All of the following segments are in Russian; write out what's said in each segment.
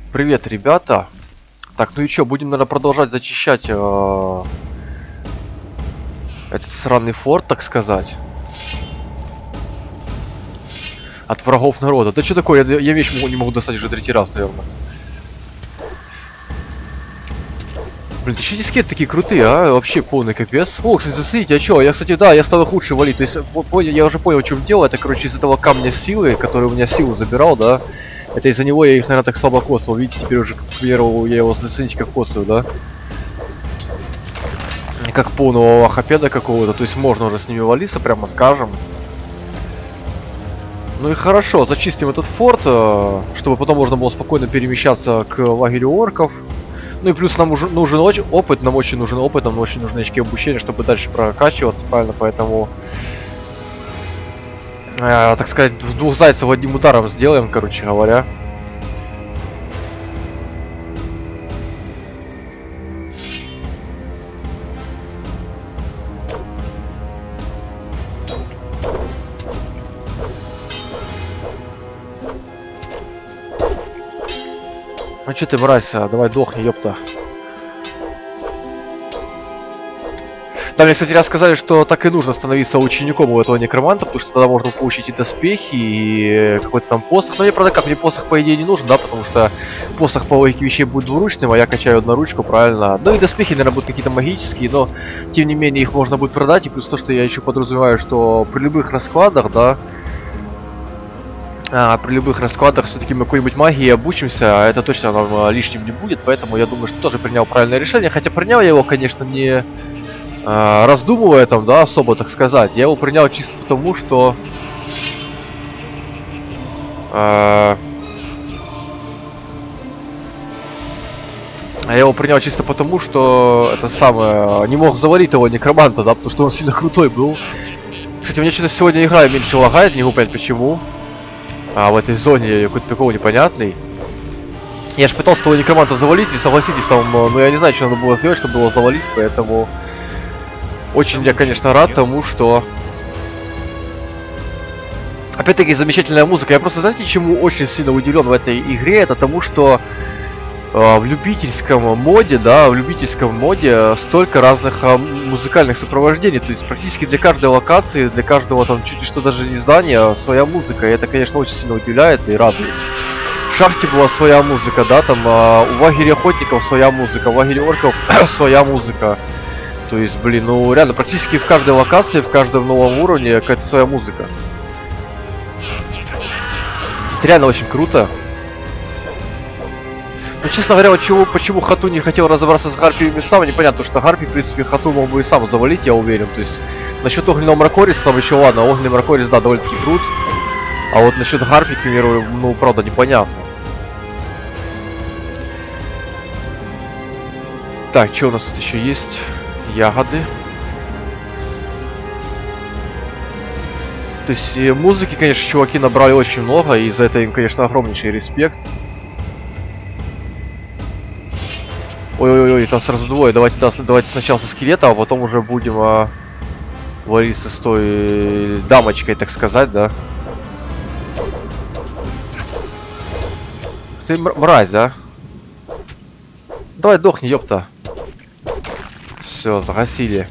Привет, ребята. Так, ну и чё, будем, наверное, продолжать зачищать этот сраный форт, так сказать. От врагов народа. Да что такое? Я вещь не могу достать уже третий раз, наверное. Блин, ты эти скелеты такие крутые, а? Вообще полный капец. О, кстати, засыпите, а чё? Я, кстати, да, я стал их лучше валить. То есть, я уже понял, в чем дело. Это, короче, из этого камня силы, который у меня силу забирал, да. Это из-за него я их, наверное, так слабо косил. Видите, теперь уже, к примеру, я его зацените как косаю, да. Как полного лохопеда какого-то. То есть можно уже с ними валиться, прямо скажем. Ну и хорошо, зачистим этот форт, чтобы потом можно было спокойно перемещаться к лагерю орков. Ну и плюс нам нужен очень опыт, нам очень нужен опыт, нам очень нужны очки обучения, чтобы дальше прокачиваться, правильно, поэтому, так сказать, двух зайцев одним ударом сделаем, короче говоря. Ну че ты, мразь, давай дохни, ёпта. Там мне, кстати, рассказали, что так и нужно становиться учеником у этого некроманта, потому что тогда можно получить и доспехи, и какой-то там посох. Но мне, правда, как, мне посох, по идее, не нужен, да, потому что посох по логике вещей будет двуручным, а я качаю одноручку, правильно. Ну и доспехи, наверное, будут какие-то магические, но, тем не менее, их можно будет продать. И плюс то, что я еще подразумеваю, что при любых раскладах, да, при любых раскладах все-таки мы какой-нибудь магией обучимся, а это точно нам лишним не будет, поэтому я думаю, что тоже принял правильное решение, хотя принял я его, конечно, не раздумывая там, да, особо, так сказать. Я его принял чисто потому, что я его принял чисто потому, что это самое, не мог завалить того некроманта, да, потому что он сильно крутой был. Кстати, мне что-то сегодня игра меньше лагает, не могу понять почему. В этой зоне какой-то такого непонятный. Я же пытался того некроманта завалить, и согласитесь, там, ну я не знаю, что надо было сделать, чтобы его завалить, поэтому очень я, конечно, рад тому, что... Опять-таки, замечательная музыка. Я просто, знаете, чему очень сильно удивлен в этой игре, это тому, что в любительском моде, да, в любительском моде столько разных музыкальных сопровождений, то есть практически для каждой локации, для каждого там чуть ли что даже не здания своя музыка, и это, конечно, очень сильно удивляет и радует. В шахте была своя музыка, да, там у лагеря охотников своя музыка, в лагере орков своя музыка. То есть, блин, ну реально, практически в каждой локации, в каждом новом уровне какая-то своя музыка. Это реально очень круто. Ну, честно говоря, вот почему Хату не хотел разобраться с гарпиями сам, непонятно, потому что гарпий, в принципе, Хату мог бы и сам завалить, я уверен. То есть, насчет огненного мракориса, там еще ладно, огненный мракорис, да, довольно-таки крут. А вот насчет гарпий, к примеру, ну, правда, непонятно. Так, что у нас тут еще есть? Ягоды. То есть, музыки, конечно, чуваки набрали очень много, и за это им, конечно, огромнейший респект. Ой-ой-ой, там сразу двое. Давайте сначала со скелета, а потом уже будем валиться с той дамочкой, так сказать, да. Ты мразь, да? Давай дохни, ёпта. Все, загасили.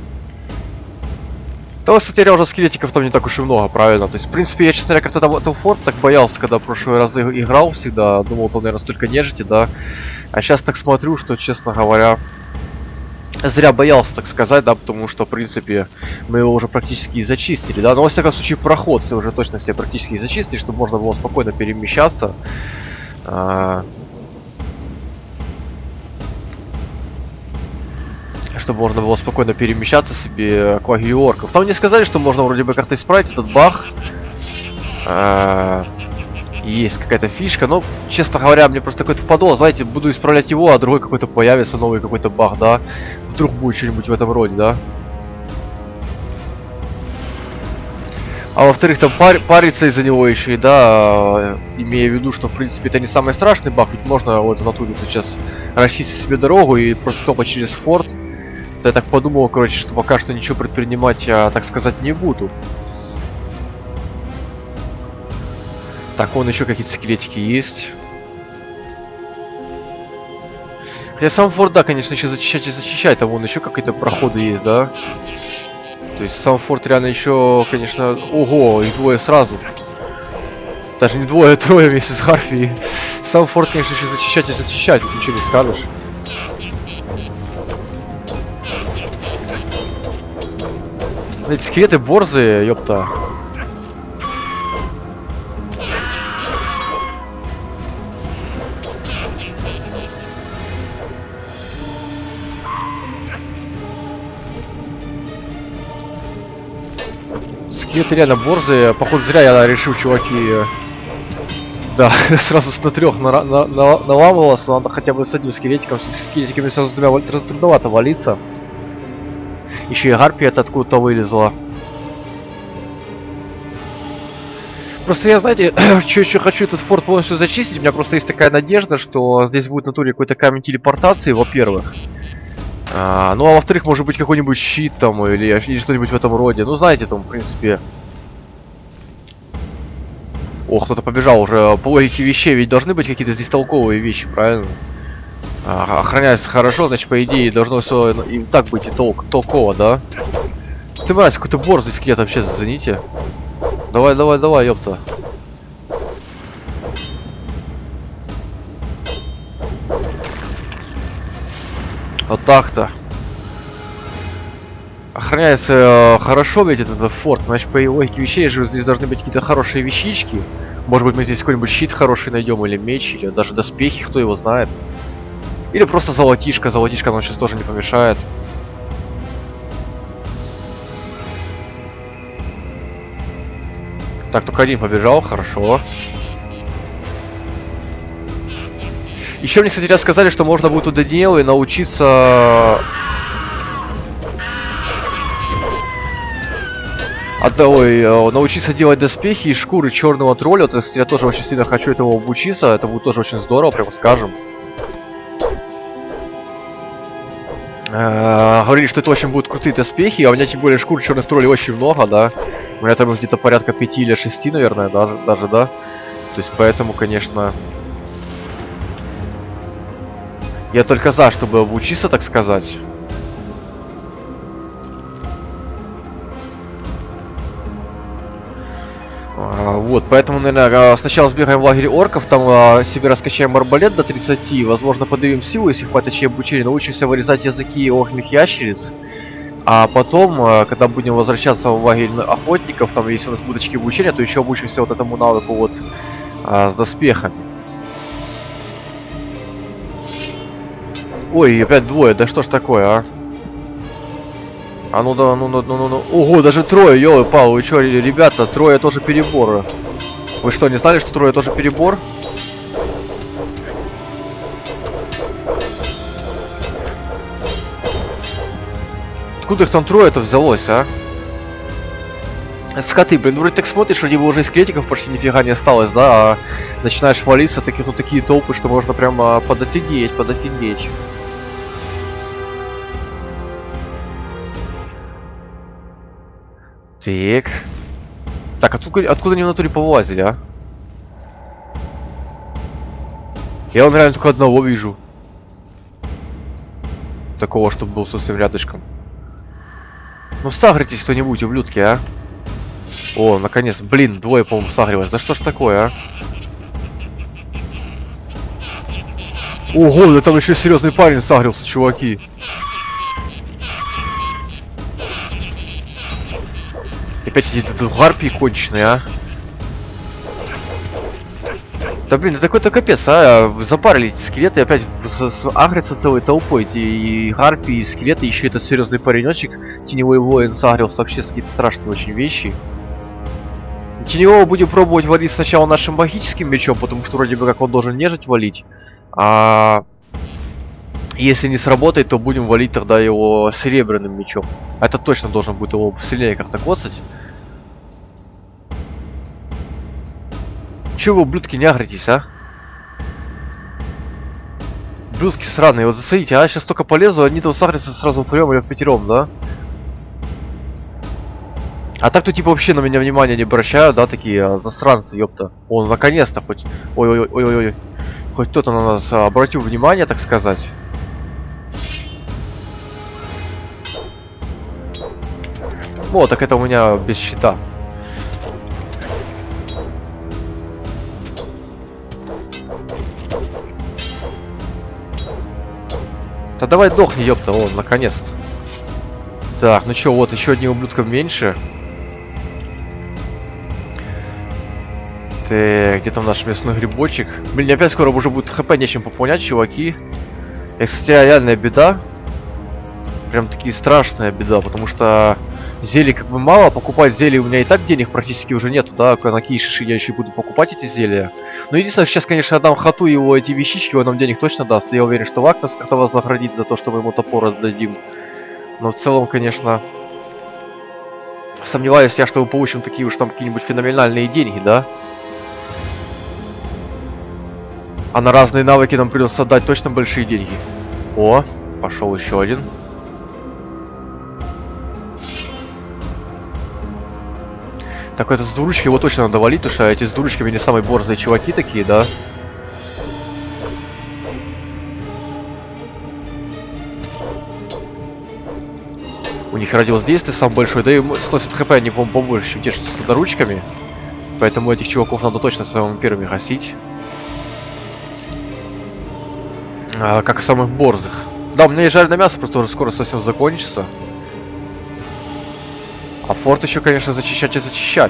Да, кстати, уже скелетиков там не так уж и много, правильно. То есть, в принципе, я, честно говоря, как-то там этот форт так боялся, когда в прошлые разы играл всегда. Думал, там, наверное, столько нежити, да. А сейчас так смотрю, что, честно говоря, зря боялся, так сказать, да, потому что, в принципе, мы его уже практически и зачистили, да. Но, во всяком случае, проход все уже точно все практически и зачистили, чтобы можно было спокойно перемещаться. Чтобы можно было спокойно перемещаться себе к лагерю орков. Там мне сказали, что можно вроде бы как-то исправить этот баг. Есть какая-то фишка, но, честно говоря, мне просто какой-то впадало, знаете, буду исправлять его, а другой какой-то появится, новый какой-то баг, да. Вдруг будет что-нибудь в этом роде, да. А во-вторых, там париться из-за него еще и, да, имея в виду, что, в принципе, это не самый страшный баг, ведь можно вот в натуре сейчас расчистить себе дорогу и просто топать через форт. То я так подумал, короче, что пока что ничего предпринимать, так сказать, не буду. Так, вон еще какие-то скелетики есть. Хотя сам форт, да, конечно, еще зачищать и зачищать, там вон еще какие-то проходы есть, да? То есть сам форт реально еще, конечно... Ого, их двое сразу. Даже не двое, а трое вместе с Харпией. Сам форт, конечно, еще зачищать и зачищать, тут ничего не скажешь. Эти скелеты борзые, ёпта. Скелеты реально борзые. Походу зря я решил, чуваки. Да, сразу с на трех наламывался. Надо хотя бы с одним скелетиком. С скелетиками сразу с двумя трудновато валиться. Еще и гарпия откуда-то вылезла. Просто я, знаете, что еще хочу этот форт полностью зачистить. У меня просто есть такая надежда, что здесь будет в натуре какой-то камень телепортации, во-первых. Ну а во-вторых, может быть какой-нибудь щит там или что-нибудь в этом роде. Ну знаете, там, в принципе... О, кто-то побежал уже. По логике вещей ведь должны быть какие-то здесь толковые вещи, правильно? Охраняется хорошо, значит, по идее, должно все и так быть и толково, да? Ты, мразь, какой-то борзый скелет вообще, зацените. Давай, давай, давай, ёпта. Вот так-то. Охраняется хорошо ведь этот форт. Значит, по логике вещей же здесь должны быть какие-то хорошие вещички. Может быть, мы здесь какой-нибудь щит хороший найдем, или меч, или даже доспехи, кто его знает. Или просто золотишко. Золотишко нам сейчас тоже не помешает. Так, только один побежал, хорошо. Еще мне, кстати, рассказали, что можно будет у Даниэлы научиться... научиться делать доспехи из шкуры черного тролля. То есть я тоже очень сильно хочу этому обучиться. Это будет тоже очень здорово, прямо скажем. Говорили, что это очень будут крутые доспехи, а у меня тем более шкур черных троллей очень много, да. У меня там где-то порядка 5 или 6, наверное, даже, да. То есть поэтому, конечно... Я только за, чтобы обучиться, так сказать. Вот, поэтому, наверное, сначала сбегаем в лагерь орков, там себе раскачаем арбалет до 30, возможно, подавим силу, если хватит чьей обучения, научимся вырезать языки огненных ящериц. А потом, когда будем возвращаться в лагерь охотников, там, если у нас будут очки обучения, то еще обучимся вот этому навыку вот с доспехами. Ой, опять двое, да что ж такое, а? А ну да, ну. Ого, даже трое, ёлы-палы, вы чё, ребята, трое тоже перебор. Вы что, не знали, что трое тоже перебор? Откуда их там трое-то взялось, а? Скоты, блин, вроде так смотришь, вроде бы уже из скелетиков почти нифига не осталось, да? А начинаешь валиться, тут такие толпы, что можно прямо подофигеть. Так, откуда они в натуре повылазили, а? Я вон реально только одного вижу. Такого, чтобы был совсем рядышком. Ну сагритесь кто-нибудь, ублюдки, а? О, наконец, блин, двое, по-моему, сагрилось. Да что ж такое, а? Ого, да там еще серьезный парень сагрился, чуваки. Опять эти гарпии конченые, а? Да блин, это какой-то капец, а? Запарили эти скелеты, опять агрятся целой толпой. И гарпии, и скелеты, еще этот серьезный паренечек, теневой воин сагрился, вообще какие-то страшные очень вещи. Теневого будем пробовать валить сначала нашим магическим мечом, потому что вроде бы как он должен нежить валить. А если не сработает, то будем валить тогда его серебряным мечом. Это точно должен будет его сильнее как-то коцать. Чё вы, ублюдки, не агритесь, а? Ублюдки сраные, вот засадите, а? Сейчас только полезу, они там сагрятся сразу втроем или впятером, да? А так-то типа вообще на меня внимания не обращают, да, такие засранцы, ёпта. Он наконец-то хоть... Ой-ой-ой-ой-ой. Хоть кто-то на нас обратил внимание, так сказать. О, так это у меня без щита. Да давай дохни, ёпта, о, наконец-то. Так, ну чё, вот еще одним ублюдком меньше. Так, где там наш мясной грибочек? Блин, опять скоро уже будет хп нечем пополнять, чуваки. Это, кстати, реальная беда. Прям такие страшная беда, потому что зелий как бы мало, покупать зелье у меня и так денег практически уже нету, да, на какие шиши я еще буду покупать эти зелья. Но единственное, сейчас, конечно, отдам Хату его эти вещички, он нам денег точно даст. Я уверен, что Вак нас как-то вознаградит за то, что мы ему топор отдадим. Но в целом, конечно, сомневаюсь я, что мы получим такие уж там какие-нибудь феноменальные деньги, да. А на разные навыки нам придется отдать точно большие деньги. О, пошел еще один. Так, это с двуручки его точно надо валить, потому что эти с двуручками не самые борзые чуваки такие, да? У них радиус действия самый большой, да и сносит хп они, по-моему, побольше, чем те, что с одноручками. Поэтому этих чуваков надо точно самыми первыми гасить. Как и самых борзых. Да, у меня есть жареное мясо, просто уже скоро совсем закончится. А форт еще, конечно, зачищать и зачищать.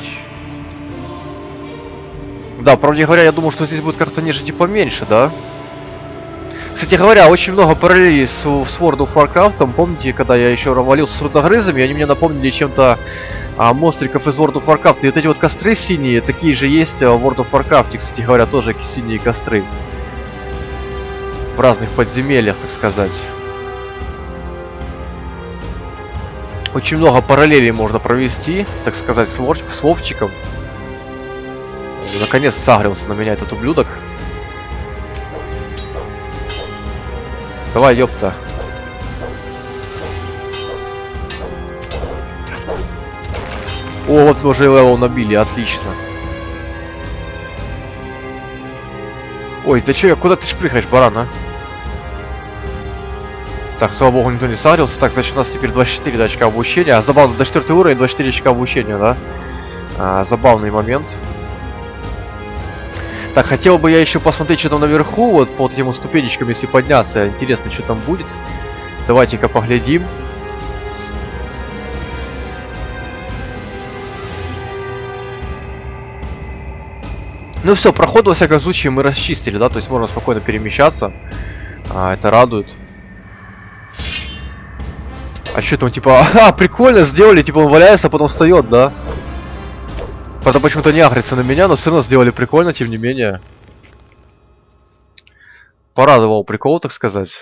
Да, правда говоря, я думал, что здесь будет как-то нежити поменьше, да? Кстати говоря, очень много параллелей с World of Warcraft. Помните, когда я еще валился с рудогрызами, они мне напомнили чем-то монстриков из World of Warcraft. И вот эти вот костры синие, такие же есть в World of Warcraft. Кстати говоря, тоже синие костры. В разных подземельях, так сказать. Очень много параллелей можно провести, так сказать, с Вовчиком. Наконец сагрился на меня этот ублюдок. Давай, ёпта. О, вот мы уже левел набили, отлично. Ой, ты чё, куда ты шпрыхаешь, баран, а? Так, слава богу, никто не сагрился. Так, значит, у нас теперь 24 очка обучения. А забавно, до 4 уровня 24 очка обучения, да? Забавный момент. Так, хотел бы я еще посмотреть, что там наверху, вот по вот этим ступенечкам, если подняться. Интересно, что там будет. Давайте-ка поглядим. Ну все, проход, во всяком случае, мы расчистили, да? То есть можно спокойно перемещаться. Это радует. А что там, типа, прикольно сделали, типа он валяется, а потом встает, да? Правда, почему-то не агрится на меня, но все равно сделали прикольно, тем не менее. Порадовал прикол, так сказать.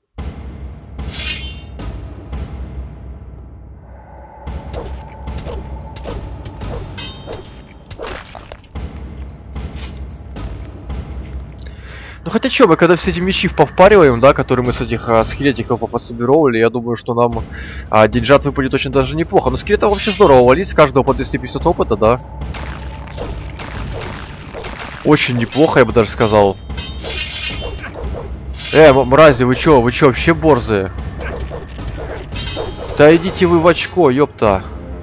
Ну хотя что, мы когда все эти мечи повпариваем, да, которые мы с этих скелетиков пособировали, я думаю, что нам деньжат выпадет очень даже неплохо. Но скелетов вообще здорово валить, с каждого по 250 опыта, да. Очень неплохо, я бы даже сказал. Мрази, вы чё вообще борзые? Да идите вы в очко, ёпта.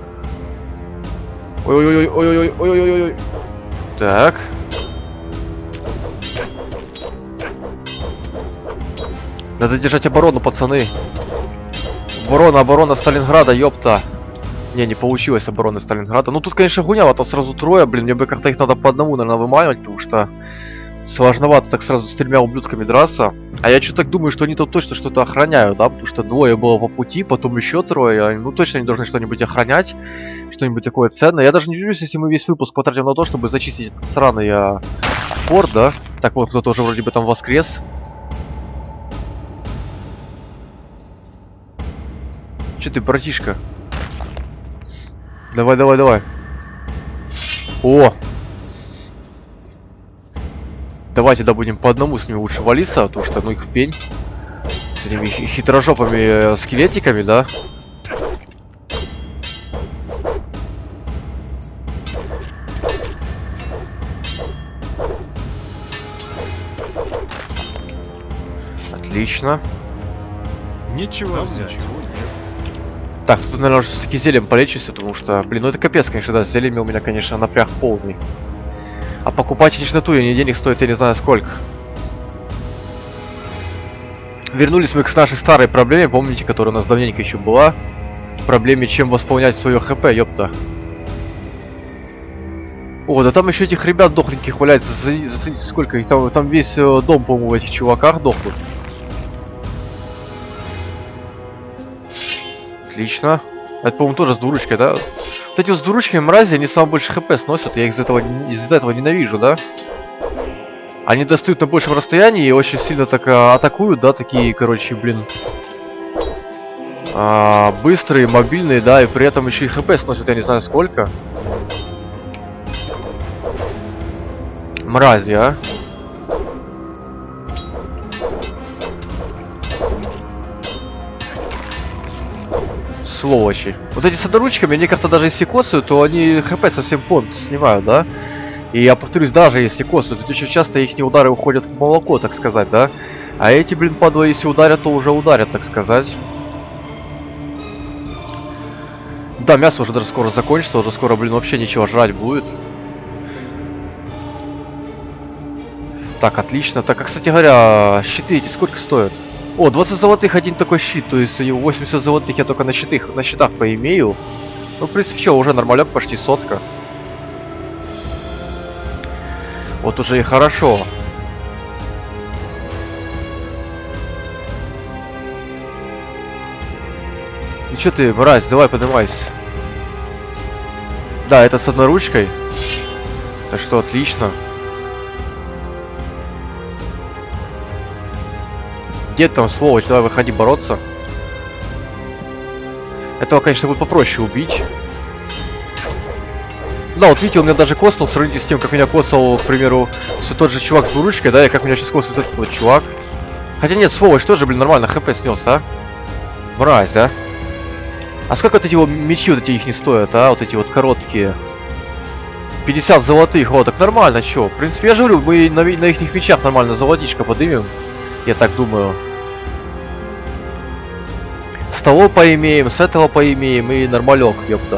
Ой-ой-ой-ой-ой-ой-ой-ой-ой-ой. Так. Надо держать оборону, пацаны. Оборона Сталинграда, ёпта. Не получилось обороны Сталинграда. Ну тут, конечно, гуняво, то сразу трое, блин. Мне бы как-то их надо по одному, наверное, выманивать, потому что сложновато так сразу с 3 ублюдками драться. А я что-то так думаю, что они тут точно что-то охраняют, да? Потому что двое было по пути, потом еще трое. Ну точно они должны что-нибудь охранять. Что-нибудь такое ценное. Я даже не удивлюсь, если мы весь выпуск потратим на то, чтобы зачистить этот сраный форт, да? Так вот, кто-то уже вроде бы там воскрес. Че ты, братишка? Давай. О! Давайте, да, будем по одному с ними лучше валиться, потому что, ну, их в пень. С этими хитрожопыми скелетиками, да? Отлично. Ничего взять. Так, тут, наверное, все-таки зельем полечусь, потому что, блин, ну это капец, конечно, да, с зельями у меня, конечно, напряг полный. А покупать ничноту я не денег стоит, я не знаю сколько. Вернулись мы к нашей старой проблеме, помните, которая у нас давненько еще была. Проблеме, чем восполнять свое хп, ёпта. О, да там еще этих ребят дохленьких валяется, зацените, сколько их там, там весь дом, по-моему, в этих чуваках дохнут. Отлично. Это, по-моему, тоже с двуручкой, да? Вот эти вот с двуручками мрази, они самое больше хп сносят, я их из-за этого ненавижу, да? Они достают на большем расстоянии и очень сильно так атакуют, да, такие, короче, блин. Быстрые, мобильные, да, и при этом еще и хп сносят, я не знаю сколько. Мрази, а? Сволочи. Вот эти с одноручками, они как-то даже если косают, то они хп совсем понт снимают, да? И я повторюсь, даже если косают, то очень часто их удары уходят в молоко, так сказать, да? А эти, блин, падла, если ударят, то уже ударят, так сказать. Да, мясо уже даже скоро закончится, уже скоро, блин, вообще ничего жрать будет. Так, отлично. Так, а, кстати говоря, щиты эти сколько стоят? О, 20 золотых один такой щит, то есть у него 80 золотых я только на щитах поимею. Ну, в принципе, что, уже нормалек, почти сотка. Вот уже и хорошо. Ну что ты, мразь, давай поднимайся. Да, это с одноручкой. Так что отлично. Где там, сволочь? Давай выходи бороться. Этого, конечно, будет попроще убить. Да, вот видите, он меня даже коснул, сравните с тем, как меня косал, к примеру, все тот же чувак с двуручкой, да, и как меня сейчас косит этот вот чувак. Хотя нет, сволочь тоже, блин, нормально хп снес, а? Мразь, а? А сколько вот эти вот мечи вот эти их не стоят, а? Вот эти вот короткие. 50 золотых, вот, так нормально, чё? В принципе, я же говорю, мы на их мечах нормально золотишко подымем. Я так думаю. С того поимеем, с этого поимеем и нормалек, ёпта.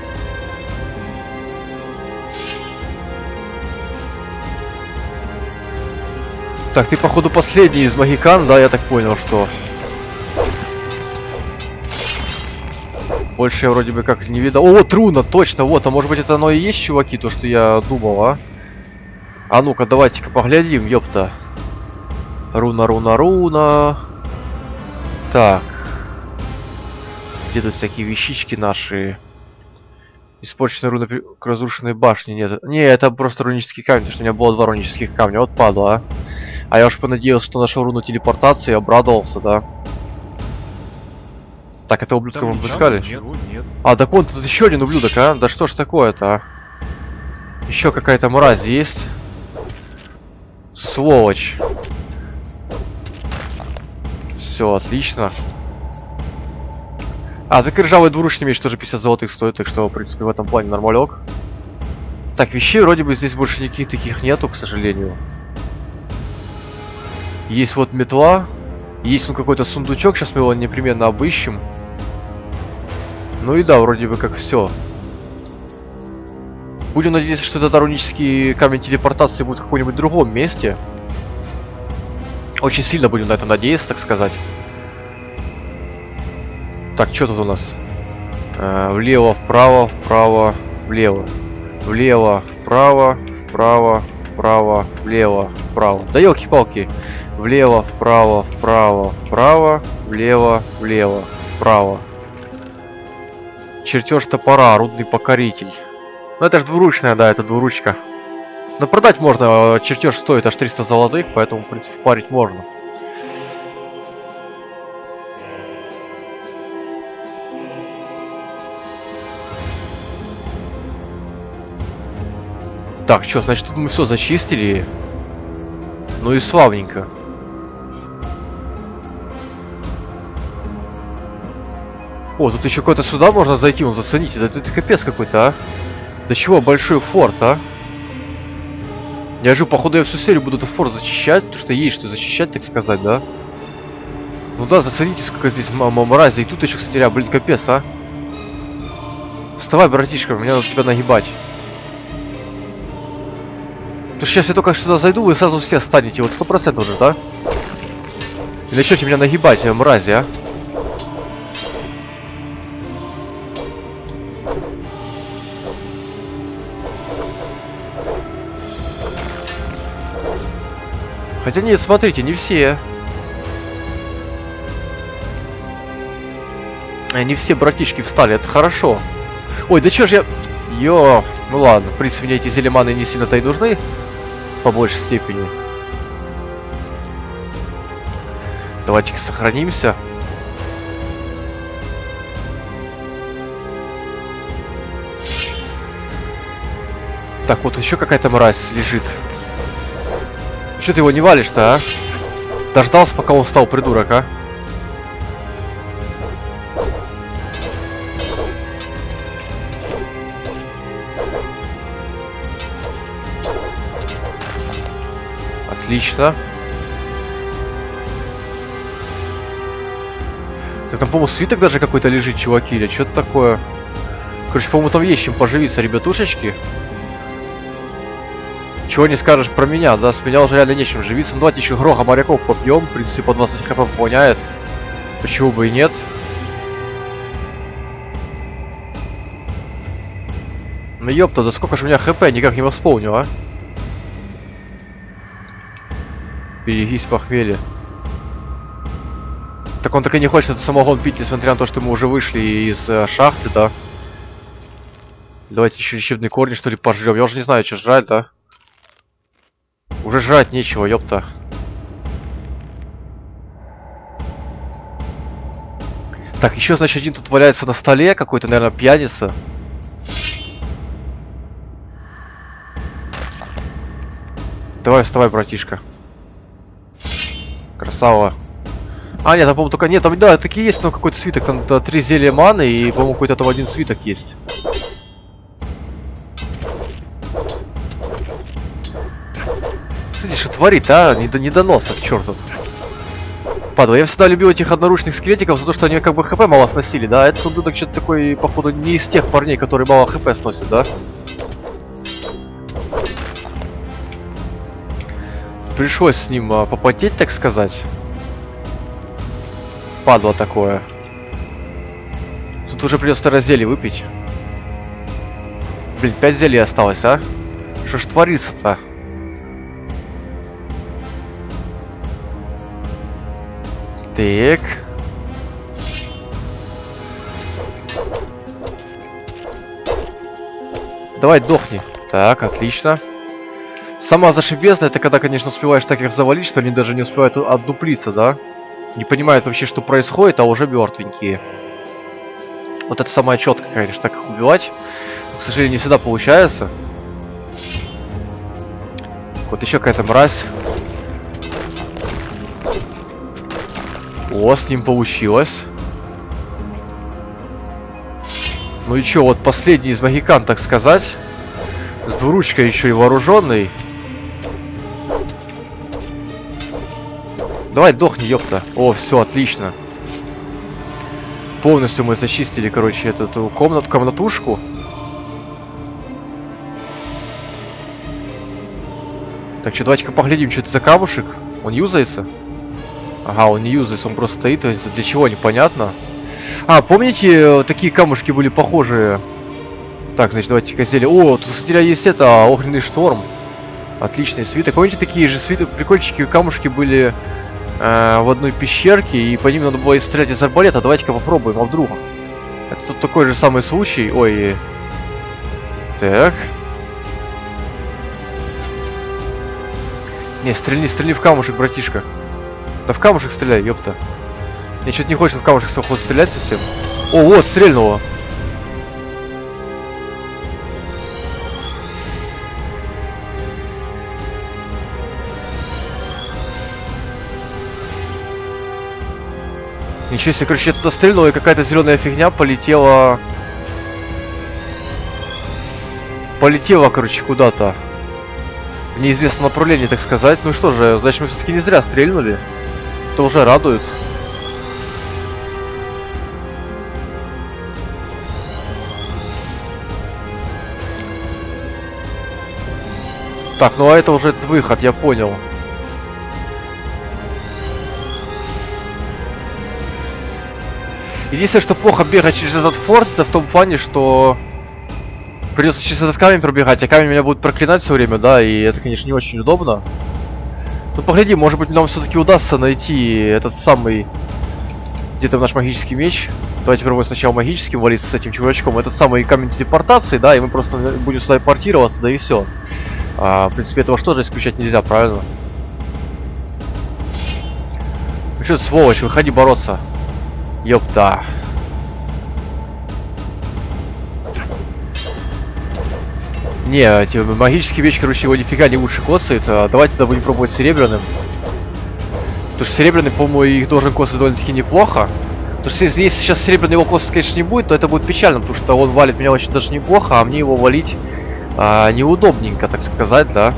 Так, ты походу последний из магикан, да, я так понял, что... Больше я вроде бы как не видел. О, вот руна, точно, вот, а может быть это оно и есть, чуваки, то, что я думал, а? А ну-ка, давайте-ка поглядим, ёпта. Руна, руна, руна. Так. Где тут всякие вещички наши? Испорченная руна к разрушенной башне. Нет, не, это просто рунический камень, потому что у меня было 2 рунических камня. Вот падла, а. А я уж понадеялся, что нашел руну телепортации и обрадовался, да. Так, это ублюдка мы обыскали? Нет. А, так вон тут еще один ублюдок, а? Да что ж такое-то, а? Еще какая-то мразь есть. Сволочь. Все, отлично. А, так и ржавый двуручный меч тоже 50 золотых стоит, так что, в принципе, в этом плане нормалек. Так, вещей вроде бы здесь больше никаких таких нету, к сожалению. Есть вот метла. Есть ну какой-то сундучок, сейчас мы его непременно обыщем. Ну и да, вроде бы как все. Будем надеяться, что этот рунический камень телепортации будет в каком-нибудь другом месте. Очень сильно будем на это надеяться, так сказать. Так, что тут у нас? Влево, вправо, вправо, влево. Влево, вправо, вправо, вправо, влево, вправо. Да елки-палки. Влево, вправо, вправо, вправо, влево, влево, вправо. Чертеж топора, рудный покоритель. Ну это же двуручная, да, это двуручка. Но продать можно, чертеж стоит аж 300 золотых, поэтому, в принципе, впарить можно. Так, что, значит, тут мы все зачистили. Ну и славненько. О, тут еще какой-то сюда можно зайти, он зацените. Это капец какой-то, а. До чего большой форт, а? Я же, походу, я всю серию буду этот форт зачищать, потому что есть что зачищать, так сказать, да? Ну да, зацените, сколько здесь мрази. И тут еще, кстати, блин, капец, а. Вставай, братишка, мне надо тебя нагибать. Потому что сейчас я только сюда зайду, вы сразу все станете. Вот 100% уже, да? И начнете меня нагибать, мрази, а. Хотя нет, смотрите, не все. Не все братишки встали, это хорошо. Ой, да чё ж я... Ё, ну ладно, в принципе, мне эти зелеманы не сильно-то и нужны. По большей степени. Давайте-ка сохранимся. Так, вот еще какая-то мразь лежит. Что ты его не валишь-то, а? Дождался, пока он встал, придурок, а? Отлично. Так там, по-моему, свиток даже какой-то лежит, чуваки, или что-то такое. Короче, по-моему, там есть чем поживиться, ребятушечки. Чего не скажешь про меня, да? С меня уже реально нечем живиться. Ну, давайте еще гроха моряков попьем. В принципе, по 20 хп воняет. Почему бы и нет? Ну, ёпта, да сколько же у меня хп, никак не восполню, а? Берегись похмелья. Так он так и не хочет этот самогон пить, несмотря на то, что мы уже вышли из шахты, да? Давайте еще лечебные корни, что ли, пожрем. Я уже не знаю, что жрать, да? Уже жрать нечего, ёпта. Так, еще, значит, один тут валяется на столе, какой-то, наверное, пьяница. Давай, вставай, братишка. Красава. А, нет, там, по-моему, только... Нет, там, да, такие есть, но какой-то свиток. Там 3 зелья маны, и, по-моему, какой-то там один свиток есть. Смотри, что творит, а? Недоносок, чертов. Падла, я всегда любил этих одноручных скелетиков за то, что они как бы хп мало сносили, да? Этот ублюдок что-то такой, походу, не из тех парней, которые мало хп сносят, да? Пришлось с ним попотеть, так сказать. Падла такое. Тут уже придется разделий выпить. Блин, 5 зелий осталось, а? Что ж творится-то? Так. Давай, дохни. Так, отлично. Самое зашибезное, это когда, конечно, успеваешь так их завалить, что они даже не успевают отдуплиться, да? Не понимают вообще, что происходит, а уже мертвенькие. Вот это самое четкое, конечно, так их убивать. Но, к сожалению, не всегда получается. Вот еще какая-то мразь. О, с ним получилось. Ну и чё, вот последний из магикан, так сказать. С двуручкой еще и вооруженный. Давай, дохни, ёпта. О, все, отлично. Полностью мы зачистили, короче, эту комнатушку. Так, что, давайте-ка поглядим, что это за камушек. Он юзается? Ага, он не юзается, он просто стоит. Для чего, непонятно. А, помните, такие камушки были похожие? Так, значит, давайте-ка зелье. О, тут, кстати, есть это, огненный шторм. Отличный свиток. Помните, такие же свиток, прикольчики, камушки были в одной пещерке, и по ним надо было стрелять из арбалета. Давайте-ка попробуем, а вдруг? Это тут такой же самый случай. Ой. Так. Не, стрельни в камушек, братишка. Да в камушек стреляй, ёпта. Мне что-то не хочется в камушек стрелять совсем. О, вот, стрельнуло. Ничего себе, короче, я туда стрельнул, и какая-то зеленая фигня полетела. Полетела, короче, куда-то. В неизвестном направлении, так сказать. Ну что же, значит, мы все-таки не зря стрельнули. Это уже радует. Так, ну а это уже этот выход, я понял. Единственное, что плохо бегать через этот форт, это в том плане, что придется через этот камень пробегать, а камень меня будет проклинать все время, да, и это, конечно, не очень удобно. Ну, погляди, может быть, нам все-таки удастся найти этот самый... Где-то наш магический меч. Давайте попробуем сначала магическим валиться с этим чувачком. Этот самый камень телепортации, да, и мы просто будем сюда портироваться, да и все. В принципе, этого же тоже исключать нельзя, правильно? Ну что, сволочь, выходи бороться. Ёпта. Не, эти магический меч, короче, его нифига не лучше косает. Давайте тогда будем пробовать серебряным. Потому что серебряный, по-моему, их должен косать довольно-таки неплохо. Потому что если сейчас серебряный его косать, конечно, не будет, то это будет печально, потому что он валит меня очень даже неплохо, а мне его валить неудобненько, так сказать, да.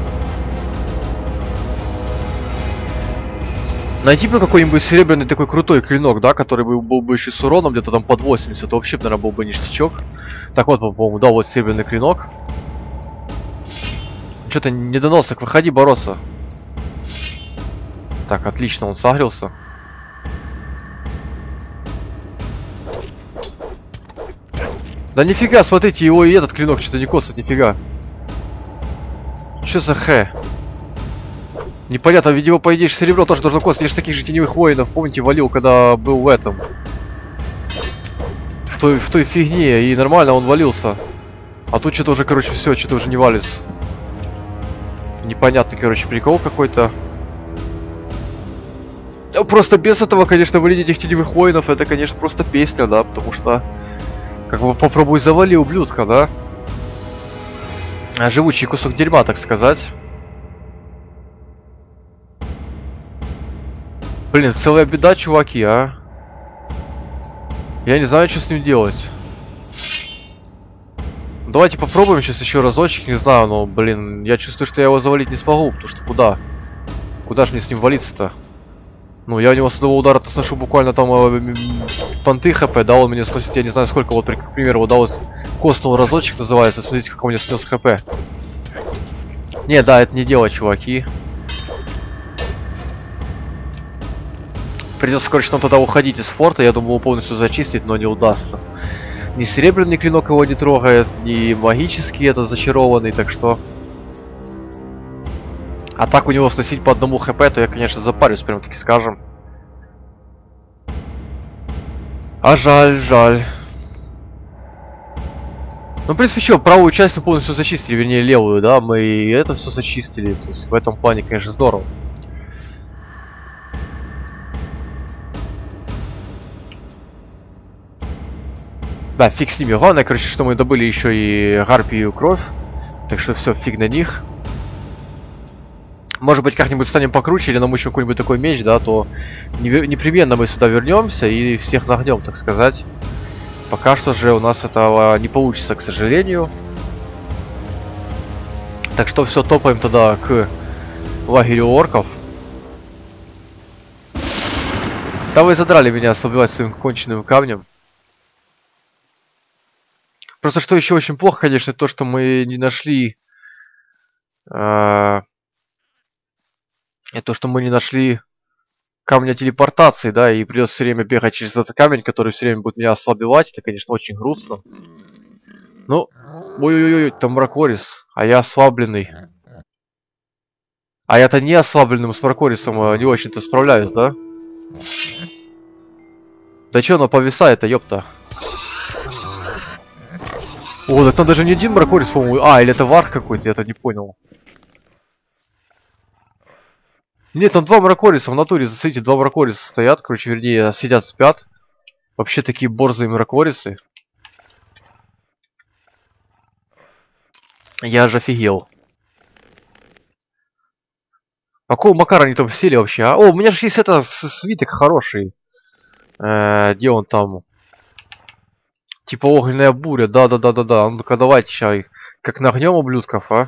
Найти бы какой-нибудь серебряный такой крутой клинок, да, который был бы еще с уроном где-то там под 80, это вообще, наверное, был бы ништячок. Так вот, по-моему, да, вот серебряный клинок. Что-то недоносок, выходи бороться. Так, отлично, он сагрился. Да нифига, смотрите, его и этот клинок что-то не косит, нифига. Что за хэ? Непонятно, видимо, по идее, серебро тоже должно косить. Я же таких же теневых воинов, помните, валил, когда был в этом. В той фигне, и нормально он валился. А тут что-то уже, короче, все, что-то уже не валится. Непонятный, короче, прикол какой-то. Просто без этого, конечно, валить этих теневых воинов, это, конечно, просто песня, да, потому что... Как бы попробуй завали, ублюдка, да? Живучий кусок дерьма, так сказать. Блин, целая беда, чуваки, а. Я не знаю, что с ним делать. Давайте попробуем сейчас еще разочек, не знаю, но, блин, я чувствую, что я его завалить не смогу, потому что куда? Куда же мне с ним валиться-то? Ну, я у него с одного удара-то сношу буквально там понты хп, да, он мне сносит, я не знаю сколько, вот, к примеру, удалось коснул разочек, называется, смотрите, как он мне снес хп. Не, да, это не дело, чуваки. Придется, короче, нам тогда уходить из форта, я думал его полностью зачистить, но не удастся. Ни серебряный клинок его не трогает, ни магический этот зачарованный, так что... А так у него сносить по одному хп, то я, конечно, запарюсь, прям таки скажем. А жаль, жаль. Ну, в принципе, что, правую часть мы полностью зачистили, вернее, левую, да, мы и это все зачистили. То есть в этом плане, конечно, здорово. Да, фиг с ними. Главное, короче, что мы добыли еще и гарпию кровь. Так что все, фиг на них. Может быть, как-нибудь станем покруче или намучим какой-нибудь такой меч, да, то непременно мы сюда вернемся и всех нагнем, так сказать. Пока что же у нас этого не получится, к сожалению. Так что все, топаем тогда к лагерю орков. Да вы задрали меня убивать своим конченным камнем. Просто что еще очень плохо, конечно, то, что мы не нашли... то, что мы не нашли камня телепортации, да, и придется все время бегать через этот камень, который все время будет меня ослабевать. Это, конечно, очень грустно. Ну, ой-ой-ой, там Мракорис, а я ослабленный. А я-то не ослабленным с Мракорисом не очень-то справляюсь, да? Да чё, оно повисает-то, ёпта. О, да там даже не один Мракорис, по-моему. А, или это варх какой-то, я-то не понял. Нет, там два Мракориса в натуре, смотрите, два Мракориса стоят, короче, вернее, сидят, спят. Вообще такие борзые Мракорисы. Я же офигел. Какого макара они там сели вообще, а? О, у меня же есть это свиток хороший. Где он там? Типа огненная буря, да-да-да-да-да. Ну-ка давайте сейчас их как нагнем ублюдков, а?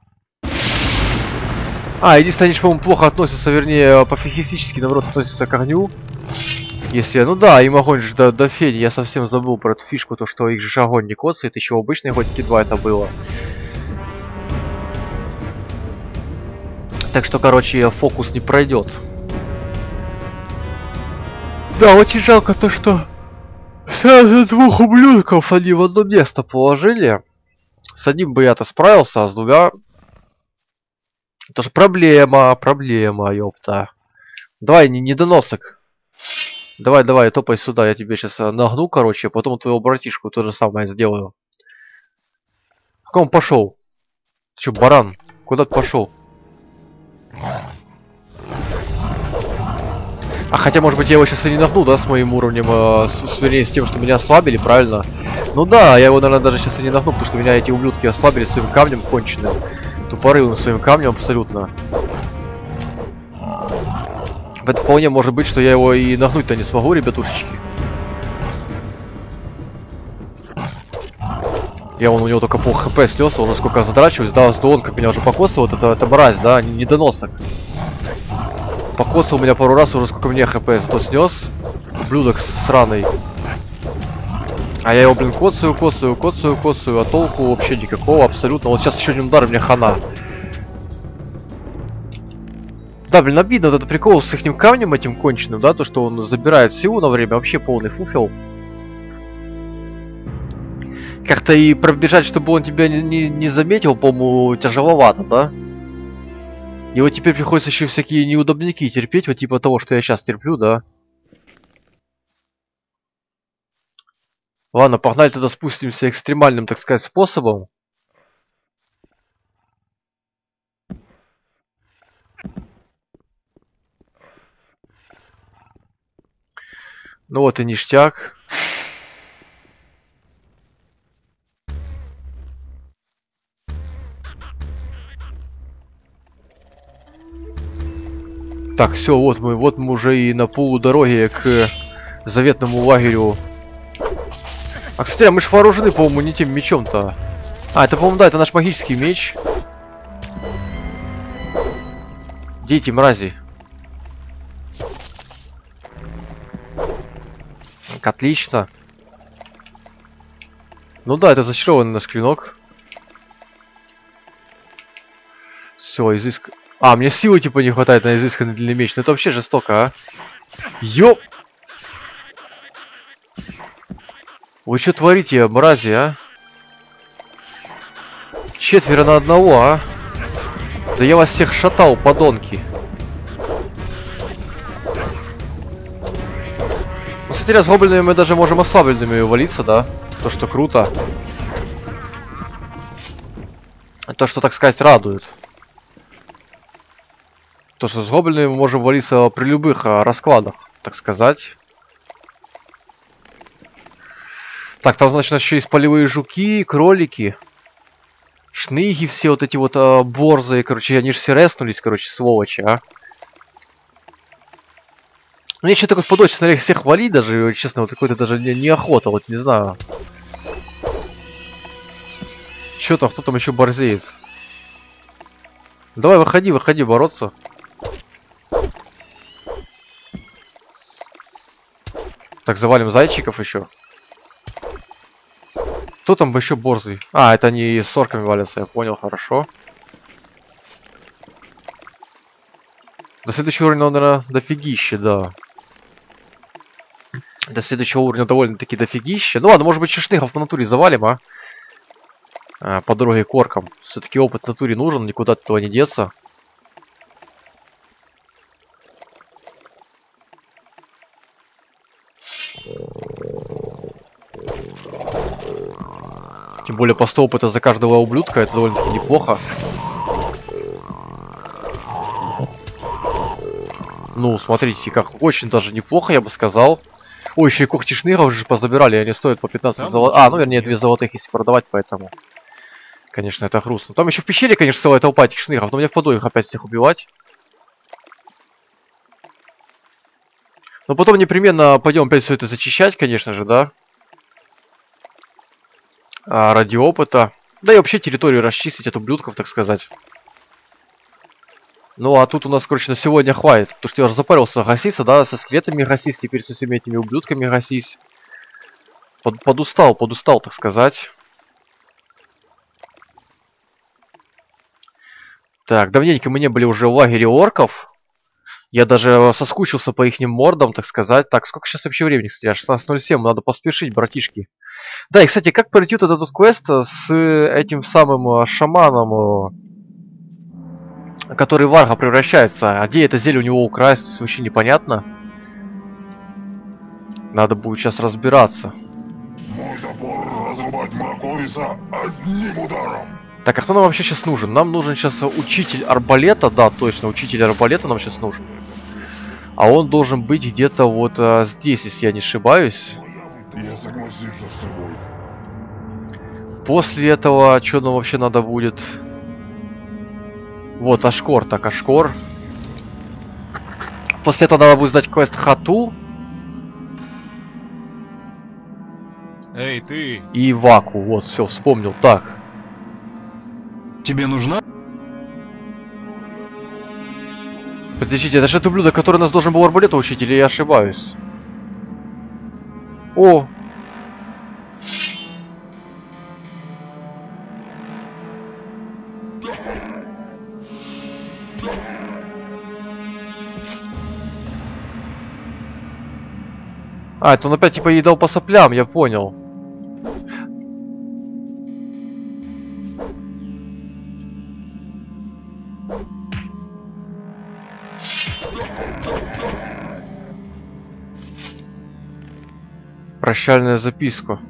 Единственное, они же, по-моему, плохо относятся, вернее, пофигистически, наоборот, относятся к огню. Если, ну да, им огонь же до фени, я совсем забыл про эту фишку, то, что их же огонь не коцает, еще обычные охотники 2 это было. Так что, короче, фокус не пройдет. Да, очень жалко то, что сразу двух ублюдков они в одно место положили. С одним бы я-то справился, а с двумя... Это же проблема, ёпта. Давай, недоносок. Давай, топай сюда, я тебе сейчас нагну, короче, а потом твоего братишку то же самое сделаю. Куда он пошел? Ты чё, баран? Куда ты пошел? А хотя, может быть, я его сейчас и не нагну, да, с моим уровнем, вернее, с тем, что меня ослабили, правильно? Ну да, я его, наверное, даже сейчас и не нагну, потому что меня эти ублюдки ослабили своим камнем конченым. Тупорылым своим камнем абсолютно. Это вполне может быть, что я его и нагнуть-то не смогу, ребятушечки. Я вон у него только пол хп снес, уже сколько задрачиваюсь, да, сдон, как меня уже покосил, вот это мразь, да, недоносок. Покосил меня пару раз, уже сколько мне хп зато снес. Ублюдок сраный. А я его, блин, коцаю, а толку вообще никакого, абсолютно. Вот сейчас еще один удар, мне хана. Да, блин, обидно вот это прикол с ихним камнем этим конченым, да, то, что он забирает силу на время, вообще полный фуфел. Как-то и пробежать, чтобы он тебя не заметил, по-моему, тяжеловато, да? И вот теперь приходится еще всякие неудобники терпеть, вот типа того, что я сейчас терплю, да? Ладно, погнали тогда спустимся экстремальным, так сказать, способом. Ну вот и ништяк. Так, все, вот мы уже и на полудороге к заветному лагерю. А, кстати, мы же вооружены, по-моему, не тем мечом-то. А, это, по-моему, да, это наш магический меч. Дети, мрази. Отлично. Ну да, это зачарованный наш клинок. Все, изыск... А, мне силы типа не хватает на изысканный длинный меч. Ну это вообще жестоко, а. Ёп! Вы что творите, мрази, а? 4 на 1, а? Да я вас всех шатал, подонки. Ну, кстати, с гоблинами мы даже можем ослабленными валиться, да? То, что круто. То, что, так сказать, радует. То, что с гоблинами мы можем валиться при любых раскладах, так сказать. Так, там, значит, еще есть полевые жуки, кролики. Шныги все вот эти вот борзые, короче, они же все реснулись, короче, сволочи, а. Мне что-то такое впадает, честно говоря, всех валить даже, честно, вот какой-то даже неохота, вот не знаю. Что там, кто там еще борзеет? Давай, выходи бороться. Так, завалим зайчиков еще. Кто там еще борзый? А, это они с орками валятся, я понял, хорошо. До следующего уровня, наверное, дофигища, да. До следующего уровня довольно-таки дофигища. Ну ладно, может быть, шишныгов по натуре завалим, а? По дороге к оркам. Все-таки опыт в натуре нужен, никуда от этого не деться. Тем более по 100 опыта за каждого ублюдка, это довольно-таки неплохо. Ну, смотрите, как очень даже неплохо, я бы сказал. Ой, еще и когти шныгов же позабирали, они стоят по 15 золотых. А, ну вернее, 2 золотых, если продавать, поэтому... Конечно, это грустно. Там еще в пещере, конечно, целая толпа этих шныгов, но мне впаду их опять всех убивать. Но потом непременно пойдем опять все это зачищать, конечно же, да? Ради опыта. Да и вообще территорию расчистить от ублюдков, так сказать. Ну, а тут у нас, короче, на сегодня хватит. Потому что я уже запарился гаситься, да, со скелетами гасись, теперь со всеми этими ублюдками гасись. Подустал, так сказать. Так, давненько мы не были уже в лагере орков. Я даже соскучился по ихним мордам, так сказать. Так, сколько сейчас вообще времени, кстати? 16:07, надо поспешить, братишки. Да, и, кстати, как пройти вот этот квест с этим самым шаманом, который в Варга превращается? А где это зелье у него украсть, вообще непонятно. Надо будет сейчас разбираться. Мой топор разрубать Мракориса одним ударом. Так, а кто нам вообще сейчас нужен? Нам нужен сейчас учитель арбалета. Да, точно, учитель арбалета нам сейчас нужен. А он должен быть где-то вот здесь, если я не ошибаюсь. Я согласился с тобой. После этого, что нам вообще надо будет? Вот, Ашкор. Так, Ашкор. После этого надо будет сдать квест Хату. Эй, ты! И Ваку. Вот, все, вспомнил. Так. Тебе нужна? Подождите, это же этот ублюдок, который нас должен был арбалету учить, или я ошибаюсь? О! А, это он опять типа ей дал по соплям, я понял. Прощальная записка.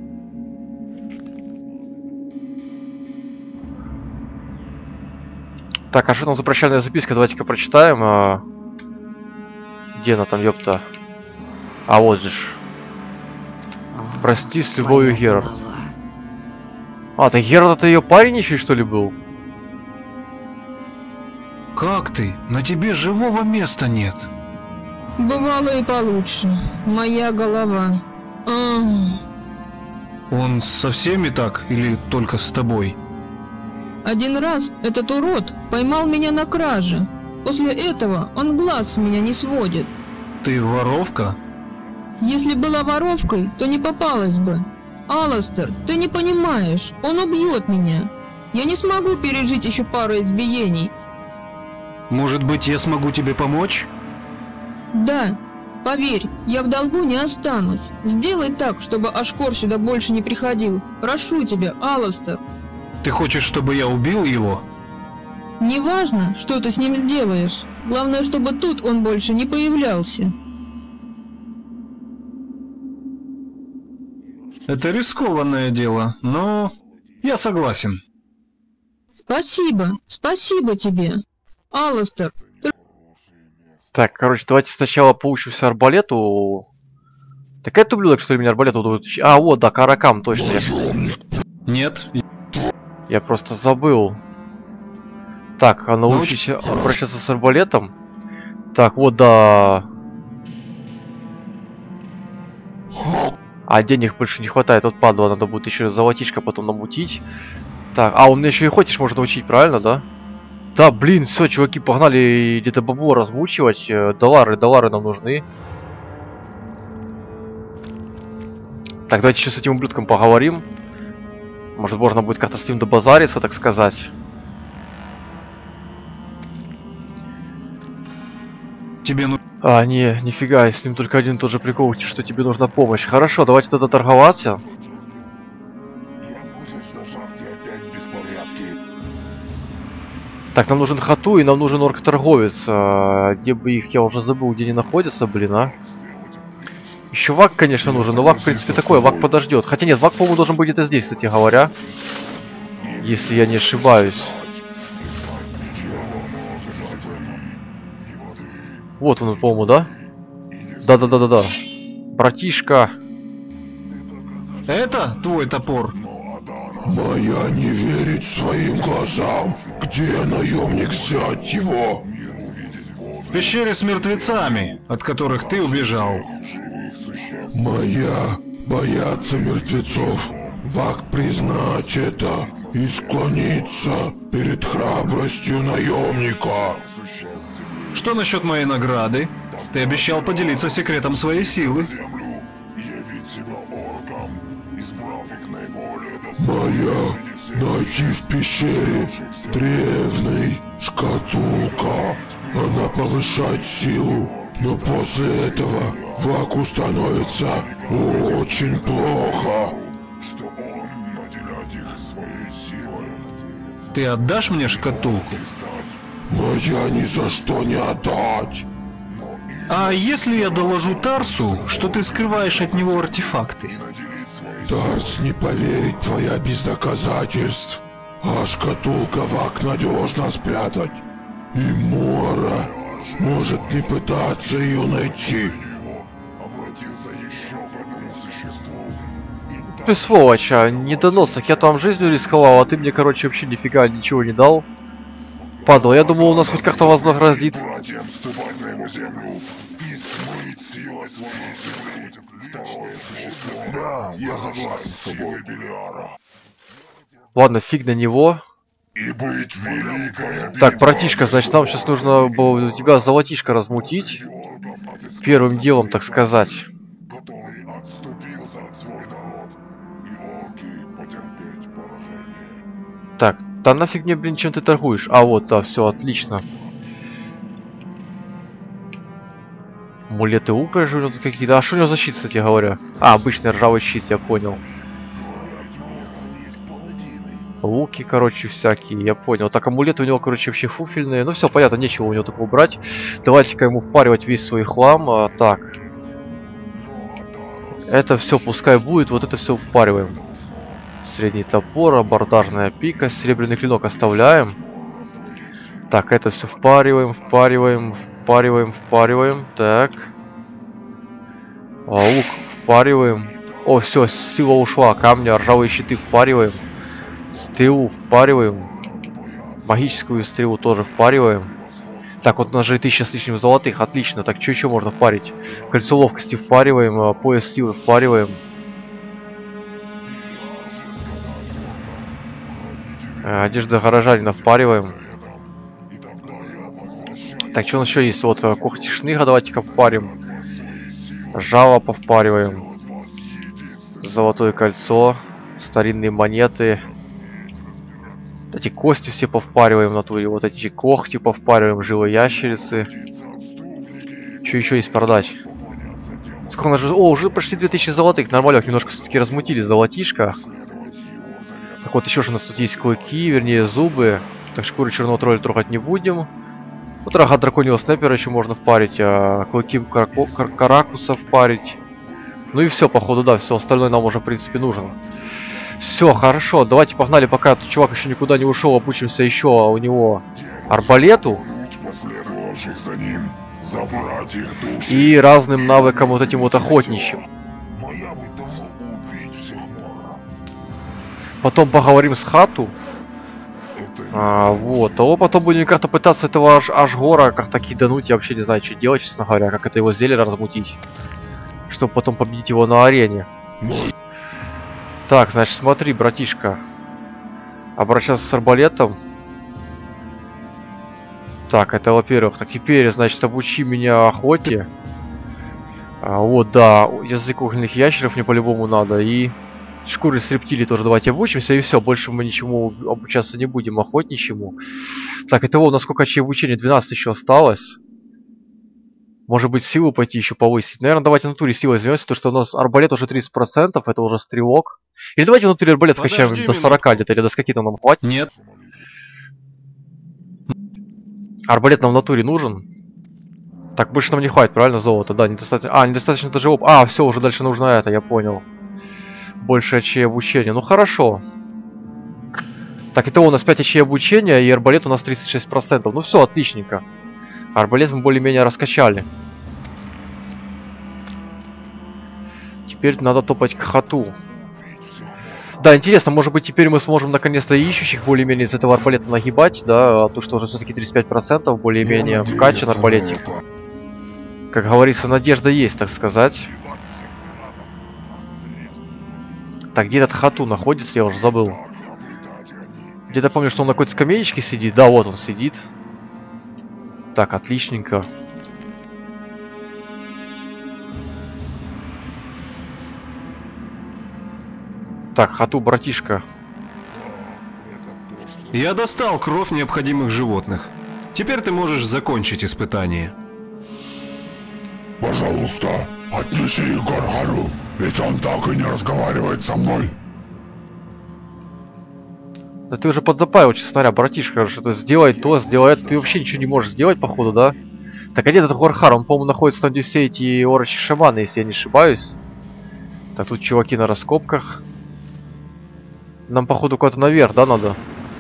Так, а что там за прощальная записка? Давайте-ка прочитаем. Где она там, ёпта? А вот же ж. Прости, с любовью, Герард. А, так Герард это ее парень еще что ли был? Как ты? На тебе живого места нет. Бывало и получше. Моя голова. Он со всеми так или только с тобой? Один раз этот урод поймал меня на краже. После этого он глаз с меня не сводит. Ты воровка? Если была воровкой, то не попалась бы. Аластер, ты не понимаешь, он убьет меня. Я не смогу пережить еще пару избиений. Может быть, я смогу тебе помочь? Да, поверь, я в долгу не останусь. Сделай так, чтобы Ашкор сюда больше не приходил. Прошу тебя, Аластер. Ты хочешь, чтобы я убил его? Неважно, что ты с ним сделаешь. Главное, чтобы тут он больше не появлялся. Это рискованное дело, но я согласен. Спасибо, спасибо тебе, Аластер. Так, короче, давайте сначала поучимся арбалету. Так это ублюдок, что ли, меня арбалету будет учить? А, вот, да, Каракам, точно. Нет. Я просто забыл. Так, а научись обращаться с арбалетом. Так, вот, да. А денег больше не хватает, вот падла, надо будет еще золотишко потом намутить. Так, а он меня еще и охотишь может научить, правильно, да? Да, блин, все, чуваки, погнали где-то бабло размучивать. Доллары нам нужны. Так, давайте еще с этим ублюдком поговорим. Может, можно будет как-то с ним добазариться, так сказать. Тебе нужно... А, не, нифига, с ним только один и тот же прикол, что тебе нужна помощь. Хорошо, давайте тогда торговаться. Я слышу, что в шахте опять беспорядки. Так, нам нужен Хату и нам нужен орк-торговец. Где бы их, я уже забыл, где они находятся, блин, а. Еще Вак, конечно, нужен, но Вак, в принципе, такой, Вак подождет. Хотя нет, Вак, по-моему, должен быть где-то здесь, кстати говоря. Если я не ошибаюсь. Вот он, по-моему, да? Да. Братишка. Это твой топор? Моя не верить своим глазам. Где наемник взять его? В пещере с мертвецами, от которых ты убежал. Моя бояться мертвецов. Вак признать это и склониться перед храбростью наемника. Что насчет моей награды? Ты обещал поделиться секретом своей силы. Моя найти в пещере древний Шкатулка. Она повышает силу, но после этого Ваку становится очень плохо. Что он наделяет их своей силой. Ты отдашь мне шкатулку? Но я ни за что не отдать. А если я доложу Тарсу, что ты скрываешь от него артефакты? Тарс не поверит твоя без доказательств. А шкатулка Вак надежно спрятать. И Мора может не пытаться ее найти. Ты сволочь, а недоносок, я там жизнью рисковал, а ты мне, короче, вообще нифига ничего не дал. Падал, я думал, у нас хоть как-то вознаградит. Да, я согласен с тобой, Белиара. Ладно, фиг на него. И быть великая. Так, братишка, значит, нам сейчас нужно было у тебя золотишко размутить. Первым делом, так сказать. Который отступился от свой народ. И орки потерпеть поражение. Так, да нафиг мне, блин, чем ты торгуешь? А вот, да, все, отлично. Амулеты упряжи у него тут какие-то. А что у него за щит, кстати говоря? А, обычный ржавый щит, я понял. Луки, короче, всякие, я понял. Так, амулеты у него, короче, вообще фуфельные. Ну все, понятно, нечего у него такого брать. Давайте-ка ему впаривать весь свой хлам. Так. Это все пускай будет, вот это все впариваем. Средний топор, абордажная пика, серебряный клинок оставляем. Так, это все впариваем, впариваем, впариваем, впариваем. Так. А, лук впариваем. О, все, сила ушла. Камни, ржавые щиты впариваем. Стрелу впариваем. Магическую стрелу тоже впариваем. Так, вот у нас же 1000 с лишним золотых. Отлично. Так, что еще можно впарить? Кольцо ловкости впариваем. Пояс силы впариваем. Одежда горожанина впариваем. Так, что у нас еще есть? Вот когти шныга давайте-ка впарим. Жало повпариваем. Золотое кольцо. Старинные монеты. Эти кости все повпариваем в натуре. Вот эти когти повпариваем. Живые ящерицы. Что еще есть продать? Сколько у нас же... О, уже почти 2000 золотых. Нормально, немножко все-таки размутили золотишко. Так вот, еще же у нас тут есть клыки, вернее зубы. Так, шкуры черного тролля трогать не будем. Вот рога драконьего снайпера еще можно впарить. Клыки каракуса впарить. Ну и все, походу, да, все остальное нам уже, в принципе, нужно. Все, хорошо, давайте погнали, пока тут чувак еще никуда не ушел, обучимся еще у него арбалету. И разным навыкам вот этим вот охотничьим. Потом поговорим с Хату. Вот, а потом будем как-то пытаться этого Ашгора как-то кидануть. Я вообще не знаю, что делать, честно говоря, как это его зелье размутить. Чтобы потом победить его на арене. Так, значит, смотри, братишка. Обращаться с арбалетом. Так, это во-первых. Так, теперь, значит, обучи меня охоте. Вот, да, язык огненных ящеров мне по-любому надо. И шкуры с рептилий тоже давайте обучимся. И все, больше мы ничему обучаться не будем, охотничьему. Так, это у нас сколько очей обучения? 12 еще осталось. Может быть, силу пойти еще повысить. Наверное, давайте в натуре силой возьмемся, потому что у нас арбалет уже 30%, это уже стрелок. Или давайте в натуре арбалет вкачаем до 40 где-то, или до скольки-то нам хватит. Нет. Арбалет нам в натуре нужен. Так, больше нам не хватит, правильно, золота? Да, недостаточно. Недостаточно даже оп. Все, уже дальше нужно это, я понял. Больше очей обучения. Ну, хорошо. Так, итого у нас 5 очей обучения, и арбалет у нас 36%. Ну, все, отличненько. Арбалет мы более-менее раскачали. Теперь надо топать к Хату. Да, интересно, может быть, теперь мы сможем наконец-то ищущих более-менее из этого арбалета нагибать, да, а то, что уже все-таки 35% более-менее вкачан арбалетик. Как говорится, надежда есть, так сказать. Так, где этот Хату находится, я уже забыл. Где-то помню, что он на какой-то скамеечке сидит. Да, вот он сидит. Так, отличненько. Так, Хату, братишка. Я достал кровь необходимых животных. Теперь ты можешь закончить испытание. Пожалуйста, отнеси их Горхару, ведь он так и не разговаривает со мной. Да ты уже подзапаивал, честно говоря, братишка, что-то сделай то, сделай это. Ты вообще ничего не можешь сделать, походу, да? Так, а где этот Горхар? Он, по-моему, находится там, где все эти орочи шаманы, если я не ошибаюсь. Так, тут чуваки на раскопках. Нам, походу, куда-то наверх, да, надо?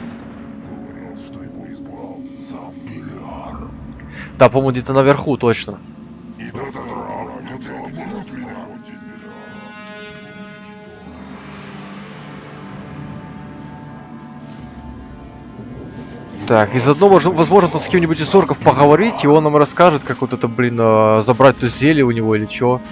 Да, по-моему, где-то наверху, точно. Так, и заодно, возможно, с кем-нибудь из орков поговорить, и он нам расскажет, как вот это, блин, забрать то зелье у него или чё.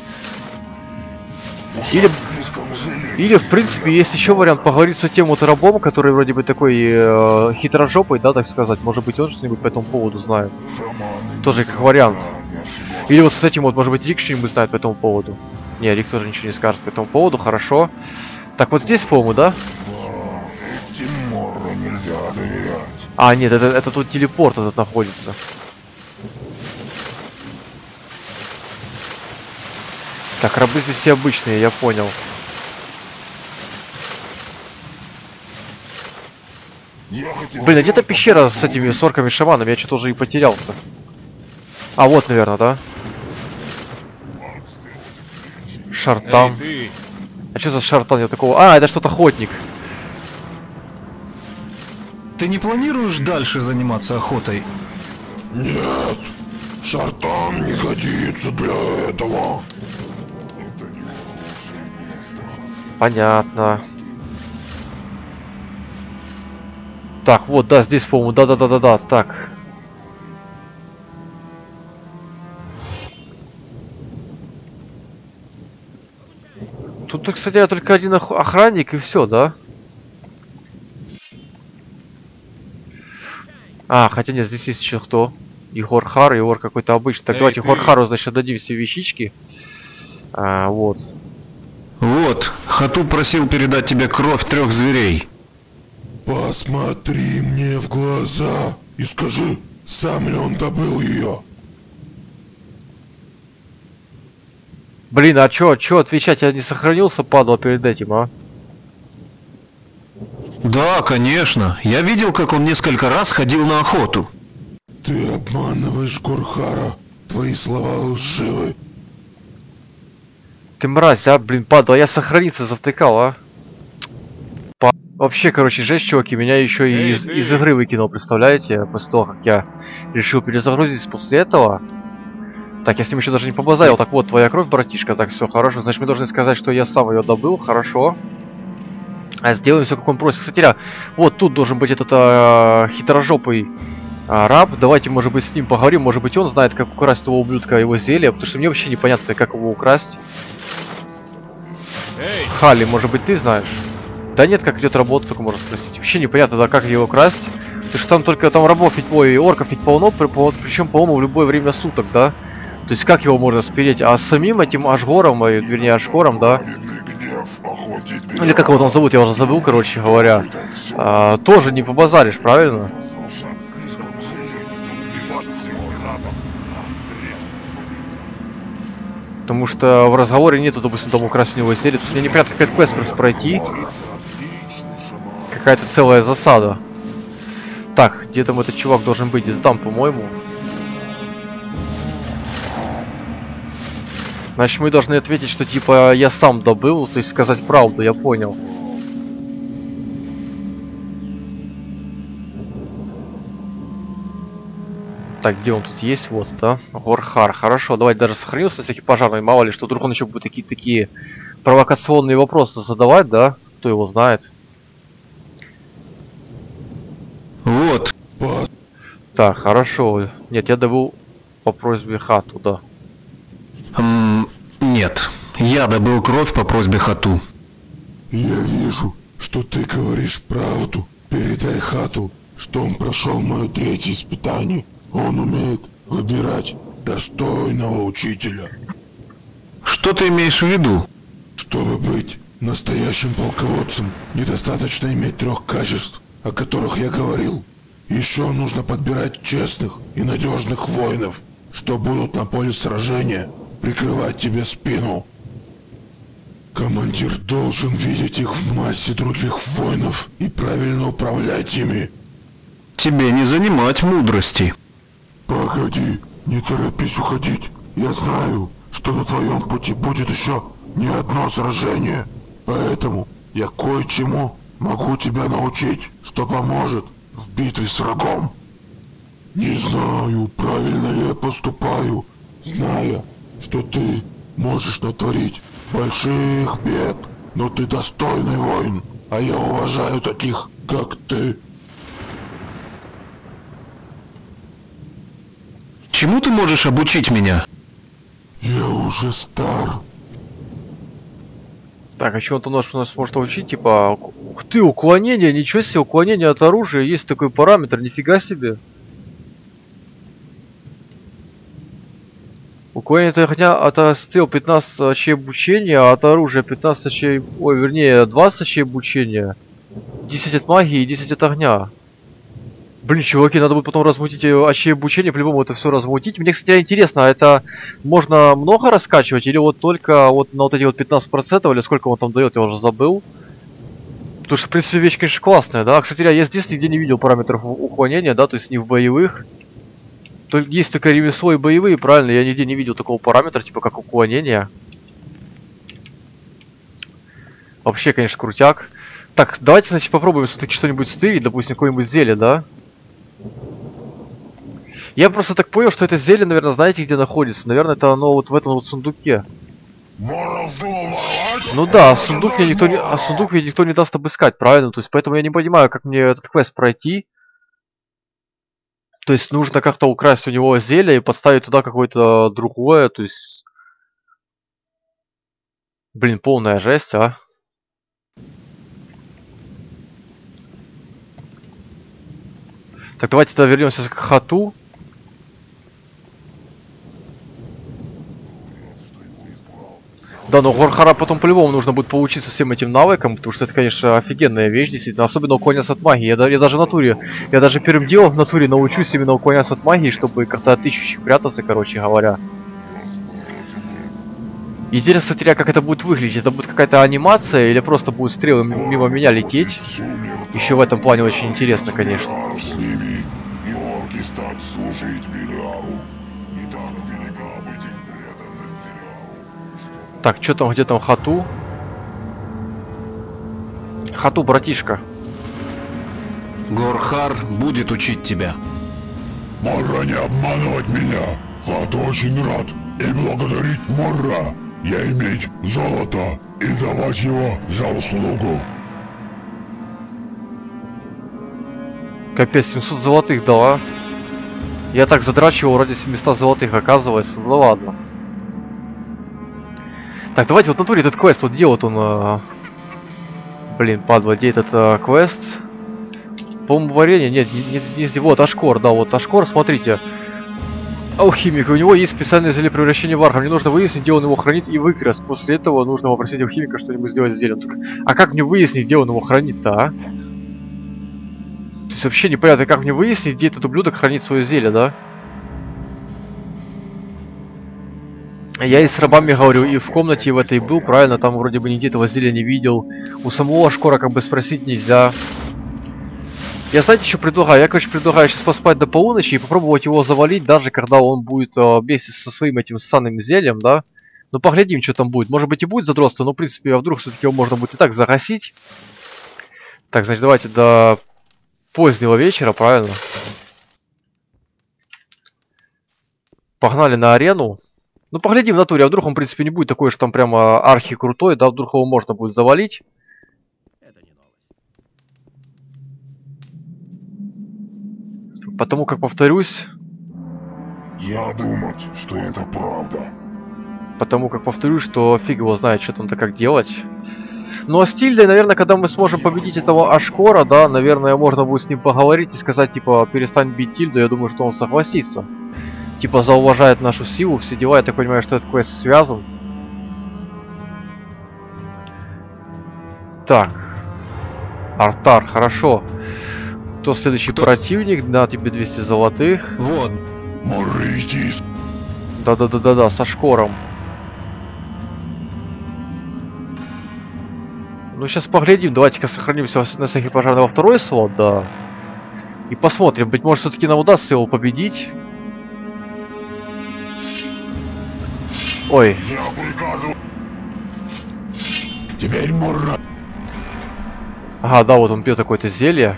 Или, в принципе, есть еще вариант поговорить с тем вот рабом, который вроде бы такой хитрожопый, да, так сказать. Может быть, он что-нибудь по этому поводу знает. Тоже как вариант. Или вот с этим вот, может быть, Рик что-нибудь знает по этому поводу. Не, Рик тоже ничего не скажет по этому поводу, хорошо. Так, вот здесь, по-моему, да? А, нет, это тут телепорт этот находится. Так, рабы здесь все обычные, я понял. Блин, а где-то пещера с этими орками-шаманами, я что-то уже и потерялся. А, вот, наверное, да? Шартан. А что за шартан? Я такого... А, это что-то охотник. Ты не планируешь дальше заниматься охотой? Нет, Шартан не годится для этого. Понятно. Так, вот, да, здесь, по-моему, да, так. Тут, кстати, только один охранник и все, да? А, хотя нет, здесь есть еще кто? И Горхар, и Ор какой-то обычный. Так, давайте Горхару, значит, дадим все вещички. Вот. Вот, Хату просил передать тебе кровь 3 зверей. Посмотри мне в глаза и скажи, сам ли он добыл ее. Блин, а чё отвечать? Я не сохранился, падал перед этим, а? Да, конечно. Я видел, как он несколько раз ходил на охоту. Ты обманываешь Горхара. Твои слова лживы. Ты мразь, а, блин, падал. Я сохраниться завтыкал, а? Вообще, короче, жесть, чуваки, меня еще и из игры выкинул, представляете? После того, как я решил перезагрузиться после этого. Так, я с ним еще даже не побазарил. Так вот, твоя кровь, братишка. Так, все, хорошо. Значит, мы должны сказать, что я сам ее добыл. Хорошо. А сделаем все, как он просит. Кстати, вот тут должен быть этот хитрожопый раб. Давайте, может быть, с ним поговорим. Может быть, он знает, как украсть того ублюдка его зелья. Потому что мне вообще непонятно, как его украсть. Халли, может быть, ты знаешь? Да нет, как идет работа, только можно спросить. Вообще непонятно, да, как его украсть. Потому что там только там рабов ведь, ой, орков ведь полно, причем, по-моему, в любое время суток, да? То есть как его можно спереть? А с самим этим Ашгором, вернее, Ашхором, да? Или как его там зовут, я уже забыл, короче говоря. Тоже не побазаришь, правильно? Потому что в разговоре нету, допустим, там украсть у него зелье. То есть мне непонятно, как этот квест просто пройти. Какая-то целая засада. Так, где там этот чувак должен быть? Где-то там, по-моему. Значит, мы должны ответить, что типа я сам добыл, то есть сказать правду, я понял. Так, где он тут есть? Вот, да? Горхар. Хорошо, давайте даже сохранился на всякий пожарный, мало ли, что вдруг он еще будет такие провокационные вопросы задавать, да? Кто его знает. Вот. Так, хорошо. Нет, я добыл по просьбе Хату, да. Нет. Я добыл кровь по просьбе Хату. Я вижу, что ты говоришь правду. Передай Хату, что он прошел мое 3-е испытание. Он умеет выбирать достойного учителя. Что ты имеешь в виду? Чтобы быть настоящим полководцем, недостаточно иметь 3 качеств. о которых я говорил. Еще нужно подбирать честных и надежных воинов, что будут на поле сражения прикрывать тебе спину. Командир должен видеть их в массе других воинов и правильно управлять ими. Тебе не занимать мудрости. Погоди, не торопись уходить. Я знаю, что на твоем пути будет еще не одно сражение. Поэтому я кое-чему могу тебя научить, что поможет в битве с врагом. Не знаю, правильно ли я поступаю, зная, что ты можешь натворить больших бед, но ты достойный воин, а я уважаю таких, как ты. Чему ты можешь обучить меня? Я уже стар. Так, а чего-то нас может учить, типа... Ух ты, уклонение, ничего себе, уклонение от оружия, есть такой параметр, нифига себе. Уклонение от стрел 15 очей обучения, а от оружия 15 очей... Ой, вернее, 20 очей обучения. 10 от магии и 10 от огня. Блин, чуваки, надо будет потом размутить очей обучения, по-любому это все размутить. Мне, кстати, интересно, а это можно много раскачивать или вот только вот на вот эти вот 15% или сколько он там дает, я уже забыл. Потому что, в принципе, вещь, конечно, классная, да. Кстати, я здесь нигде не видел параметров уклонения, да, то есть не в боевых. Есть только ремесло и боевые, правильно, я нигде не видел такого параметра, типа как уклонение. Вообще, конечно, крутяк. Так, давайте, значит, попробуем все-таки что-нибудь стырить, допустим, какое-нибудь зелье, да? Я просто так понял, что это зелье, наверное, знаете, где находится? Наверное, это оно вот в этом вот сундуке. Ну да, сундук мне никто не... сундук мне никто не даст обыскать, правильно? То есть, поэтому я не понимаю, как мне этот квест пройти. То есть, нужно как-то украсть у него зелье и подставить туда какое-то другое, то есть... Блин, полная жесть, а. Так, давайте тогда вернемся к хату. Да, но Горхара потом по-любому нужно будет поучиться всем этим навыкам, потому что это, конечно, офигенная вещь, действительно. Особенно уклоняться от магии. Я даже в натуре, я даже первым делом в натуре научусь именно уклоняться от магии, чтобы как-то от ищущих прятаться, короче говоря. Интересно, кстати, как это будет выглядеть. Это будет какая-то анимация или просто будут стрелы мимо меня лететь? Еще в этом плане очень интересно, конечно. Так, что там, где там хату? Хату, братишка. Горхар будет учить тебя. Морра, не обманывать меня. Хату очень рад и благодарить Морра. Я иметь золото и давать его за услугу. Капец, 700 золотых дала. Я так задрачивал ради 700 золотых, оказывается. Ну ладно. Так, давайте вот в натуре этот квест, вот где вот он... Блин, падла, где этот квест? По-моему, варенье, нет, не здесь, вот Ашкор, да, вот Ашкор, смотрите. Алхимик, у него есть специальное зелье превращения в арха. Мне нужно выяснить, где он его хранит и выкрасть. После этого нужно попросить алхимика что-нибудь сделать с зельем. А как мне выяснить, где он его хранит-то, а? То есть вообще непонятно, как мне выяснить, где этот ублюдок хранит свое зелье, да? Я и с рабами говорю, и в комнате в этой был, правильно, там вроде бы нигде этого зелья не видел. У самого Ашкора как бы спросить нельзя. Я, знаете, что предлагаю? Я, короче, предлагаю сейчас поспать до полуночи и попробовать его завалить, даже когда он будет вместе со своим этим ссаным зельем, да? Ну, поглядим, что там будет. Может быть, и будет задротство, но, в принципе, а вдруг все-таки его можно будет и так загасить. Так, значит, давайте до позднего вечера, правильно? Погнали на арену. Ну, поглядим в натуре, а вдруг он, в принципе, не будет такой, что там прямо архи-крутой, да? Вдруг его можно будет завалить. Потому как, повторюсь... Я думать, что это правда. Потому как, повторюсь, что фиг его знает, что там-то как делать. Ну, а с Тильдой, наверное, когда мы сможем победить этого Ашкора, да, наверное, можно будет с ним поговорить и сказать, типа, перестань бить Тильду, я думаю, что он согласится. Типа, зауважает нашу силу, все дела, я так понимаю, что этот квест связан. Так. Артар, хорошо. Кто следующий противник? На тебе 200 золотых. Вот. Моритесь. Да, со Шкором. Ну, сейчас поглядим. Давайте-ка сохранимся на всякий пожарный во второй слот, да. И посмотрим. Быть может, все-таки нам удастся его победить. Ой. Я приказываю. Теперь Мурра. Ага, да, вот он пьет какое-то зелье.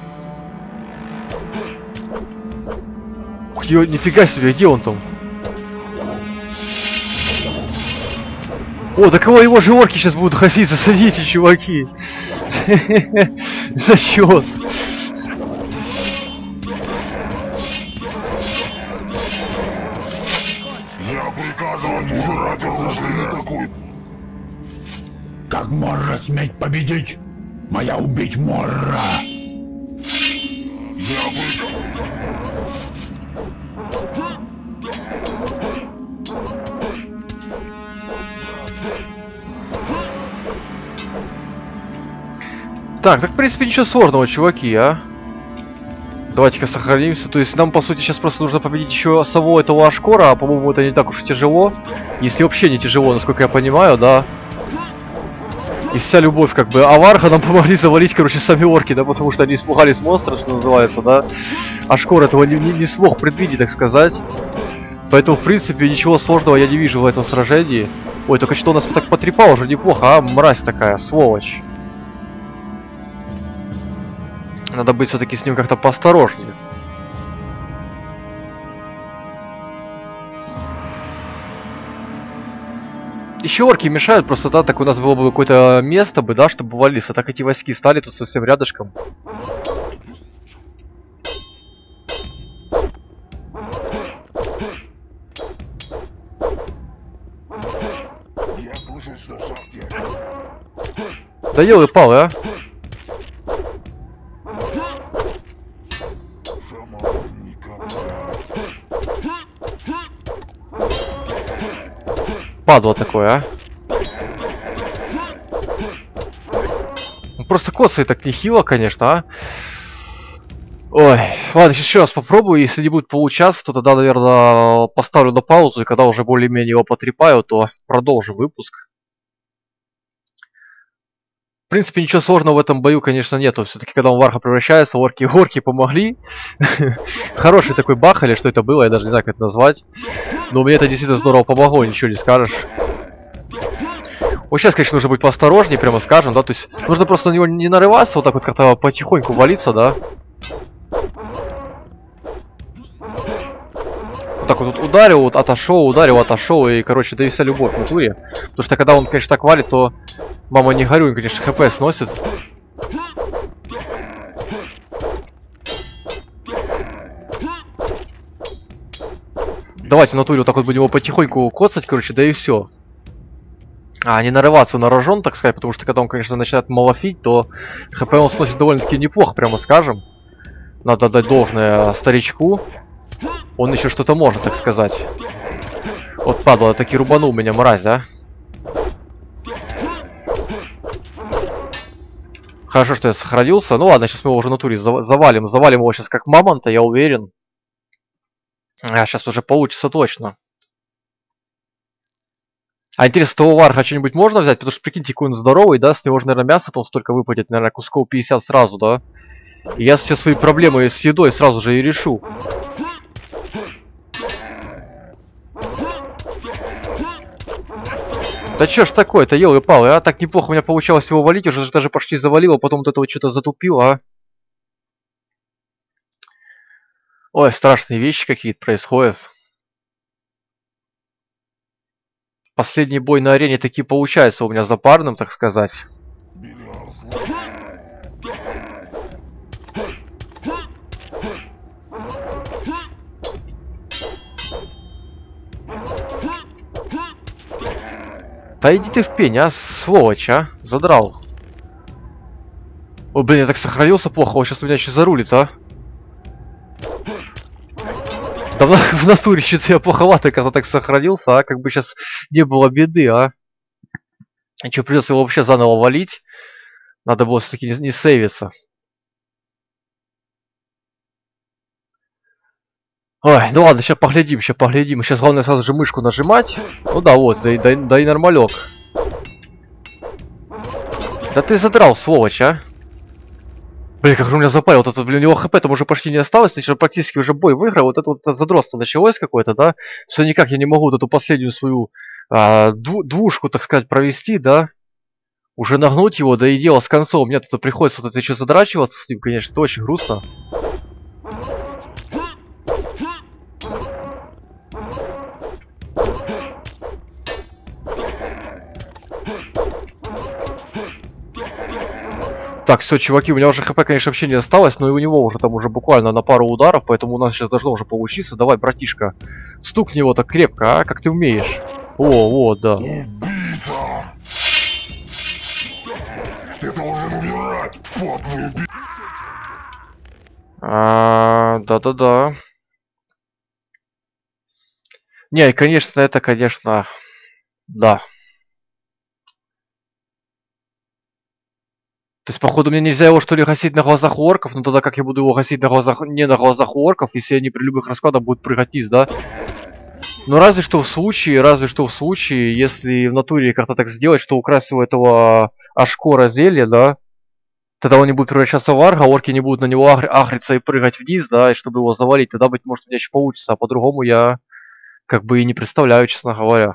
Ух, нифига себе, где он там? О, так его же орки сейчас будут ходить, засадите, чуваки. Зачет. Я приказываю убирать оружие такой. Как Морра сметь победить? Моя убить Морра. Я приказываю. Так, в принципе, ничего сложного, чуваки, а. Давайте-ка сохранимся. То есть нам, по сути, сейчас просто нужно победить еще самого этого Ашкора, а, по-моему, это не так уж и тяжело. Если вообще не тяжело, насколько я понимаю, да. И вся любовь, как бы, Аварха нам помогли завалить, короче, сами орки, да, потому что они испугались монстра, что называется, да. Ашкор этого не смог предвидеть, так сказать. Поэтому, в принципе, ничего сложного я не вижу в этом сражении. Ой, только что нас так потрепал уже неплохо, а, мразь такая, сволочь. Надо быть все-таки с ним как-то поосторожнее. Еще орки мешают просто, да, так у нас было бы какое-то место бы, да, чтобы валиться. А так эти войски стали тут совсем рядышком. Я слышал, что шахте. Да елы-палы, а. Падло такое, а. Просто коцает так нехило, конечно, а. Ой, ладно, сейчас еще раз попробую. Если не будет получаться, то тогда, наверное, поставлю на паузу. И когда уже более-менее его потрепаю, то продолжим выпуск. В принципе, ничего сложного в этом бою, конечно, нету. Все-таки, когда он в Варха превращается, орки помогли. Хороший такой бах, или что это было, я даже не знаю, как это назвать. Но мне это действительно здорово помогло, ничего не скажешь. Вот сейчас, конечно, нужно быть поосторожнее, прямо скажем, да. То есть, нужно просто на него не нарываться, вот так вот как-то потихоньку валиться, да. Вот так вот ударил, вот отошел, ударил, отошел, и, короче, да и вся любовь в натуре. Потому что когда он, конечно, так валит, то мама не горюй, конечно, хп сносит. Давайте в натуре вот так вот будем его потихоньку коцать, короче, да и все. А не нарываться на рожон, так сказать, потому что когда он, конечно, начинает малофить, то хп он сносит довольно-таки неплохо, прямо скажем. Надо дать должное старичку. Он еще что-то может, так сказать. Вот падла, таки рубанул меня, мразь, да? Хорошо, что я сохранился. Ну ладно, сейчас мы его уже в натуре завалим. Завалим его сейчас как мамонта, я уверен. А сейчас уже получится точно. А интересно, того Варха что-нибудь можно взять? Потому что, прикиньте, какой он здоровый, да? С него же, наверное, мясо там столько выпадет. Наверное, кусков 50 сразу, да? И я все свои проблемы с едой сразу же и решу. Да чё ж такое-то, елы-палы, а? Так неплохо у меня получалось его валить, уже даже почти завалило, потом вот это вот что-то затупило, а? Ой, страшные вещи какие-то происходят. Последний бой на арене таки получается у меня запарным, так сказать. Да иди ты в пень, а, сволочь, а? Задрал. Ой, блин, я так сохранился плохо, он сейчас у меня еще зарулит, а? Да в натуре что-то я плоховато, когда так сохранился, а? Как бы сейчас не было беды, а? И что, придется его вообще заново валить? Надо было все-таки не сейвиться. Ой, ну ладно, сейчас поглядим, сейчас поглядим. Сейчас главное сразу же мышку нажимать. Ну да, вот, да и нормалек. Да ты задрал, сволочь, а. Блин, как же у меня запарил. Вот это, блин, у него хп там уже почти не осталось. Значит, практически уже бой выиграл. Вот это вот задротство началось какое-то, да. Все никак я не могу вот эту последнюю свою двушку, так сказать, провести, да. Уже нагнуть его, да и дело с концом. Мне тут приходится вот это еще задрачиваться с ним, конечно, это очень грустно. Так, все, чуваки, у меня уже хп, конечно, вообще не осталось, но и у него уже там уже буквально на пару ударов, поэтому у нас сейчас должно уже получиться. Давай, братишка, стукни его так крепко, а? Как ты умеешь? О, вот, да. Убийца! Ты должен умирать, подлый убийца! Да-да-да. Не, конечно, это, конечно, да. То есть, походу, мне нельзя его, что ли, гасить на глазах у орков, но тогда как я буду его гасить на глазах, не на глазах у орков, если они при любых раскладах будут прыгать вниз, да? Ну, разве что в случае, если в натуре как-то так сделать, что украсть у этого Ашкора зелье, да? Тогда он не будет превращаться в арга, орки не будут на него агриться и прыгать вниз, да, и чтобы его завалить, тогда, быть может, у меня еще получится, а по-другому я как бы и не представляю, честно говоря.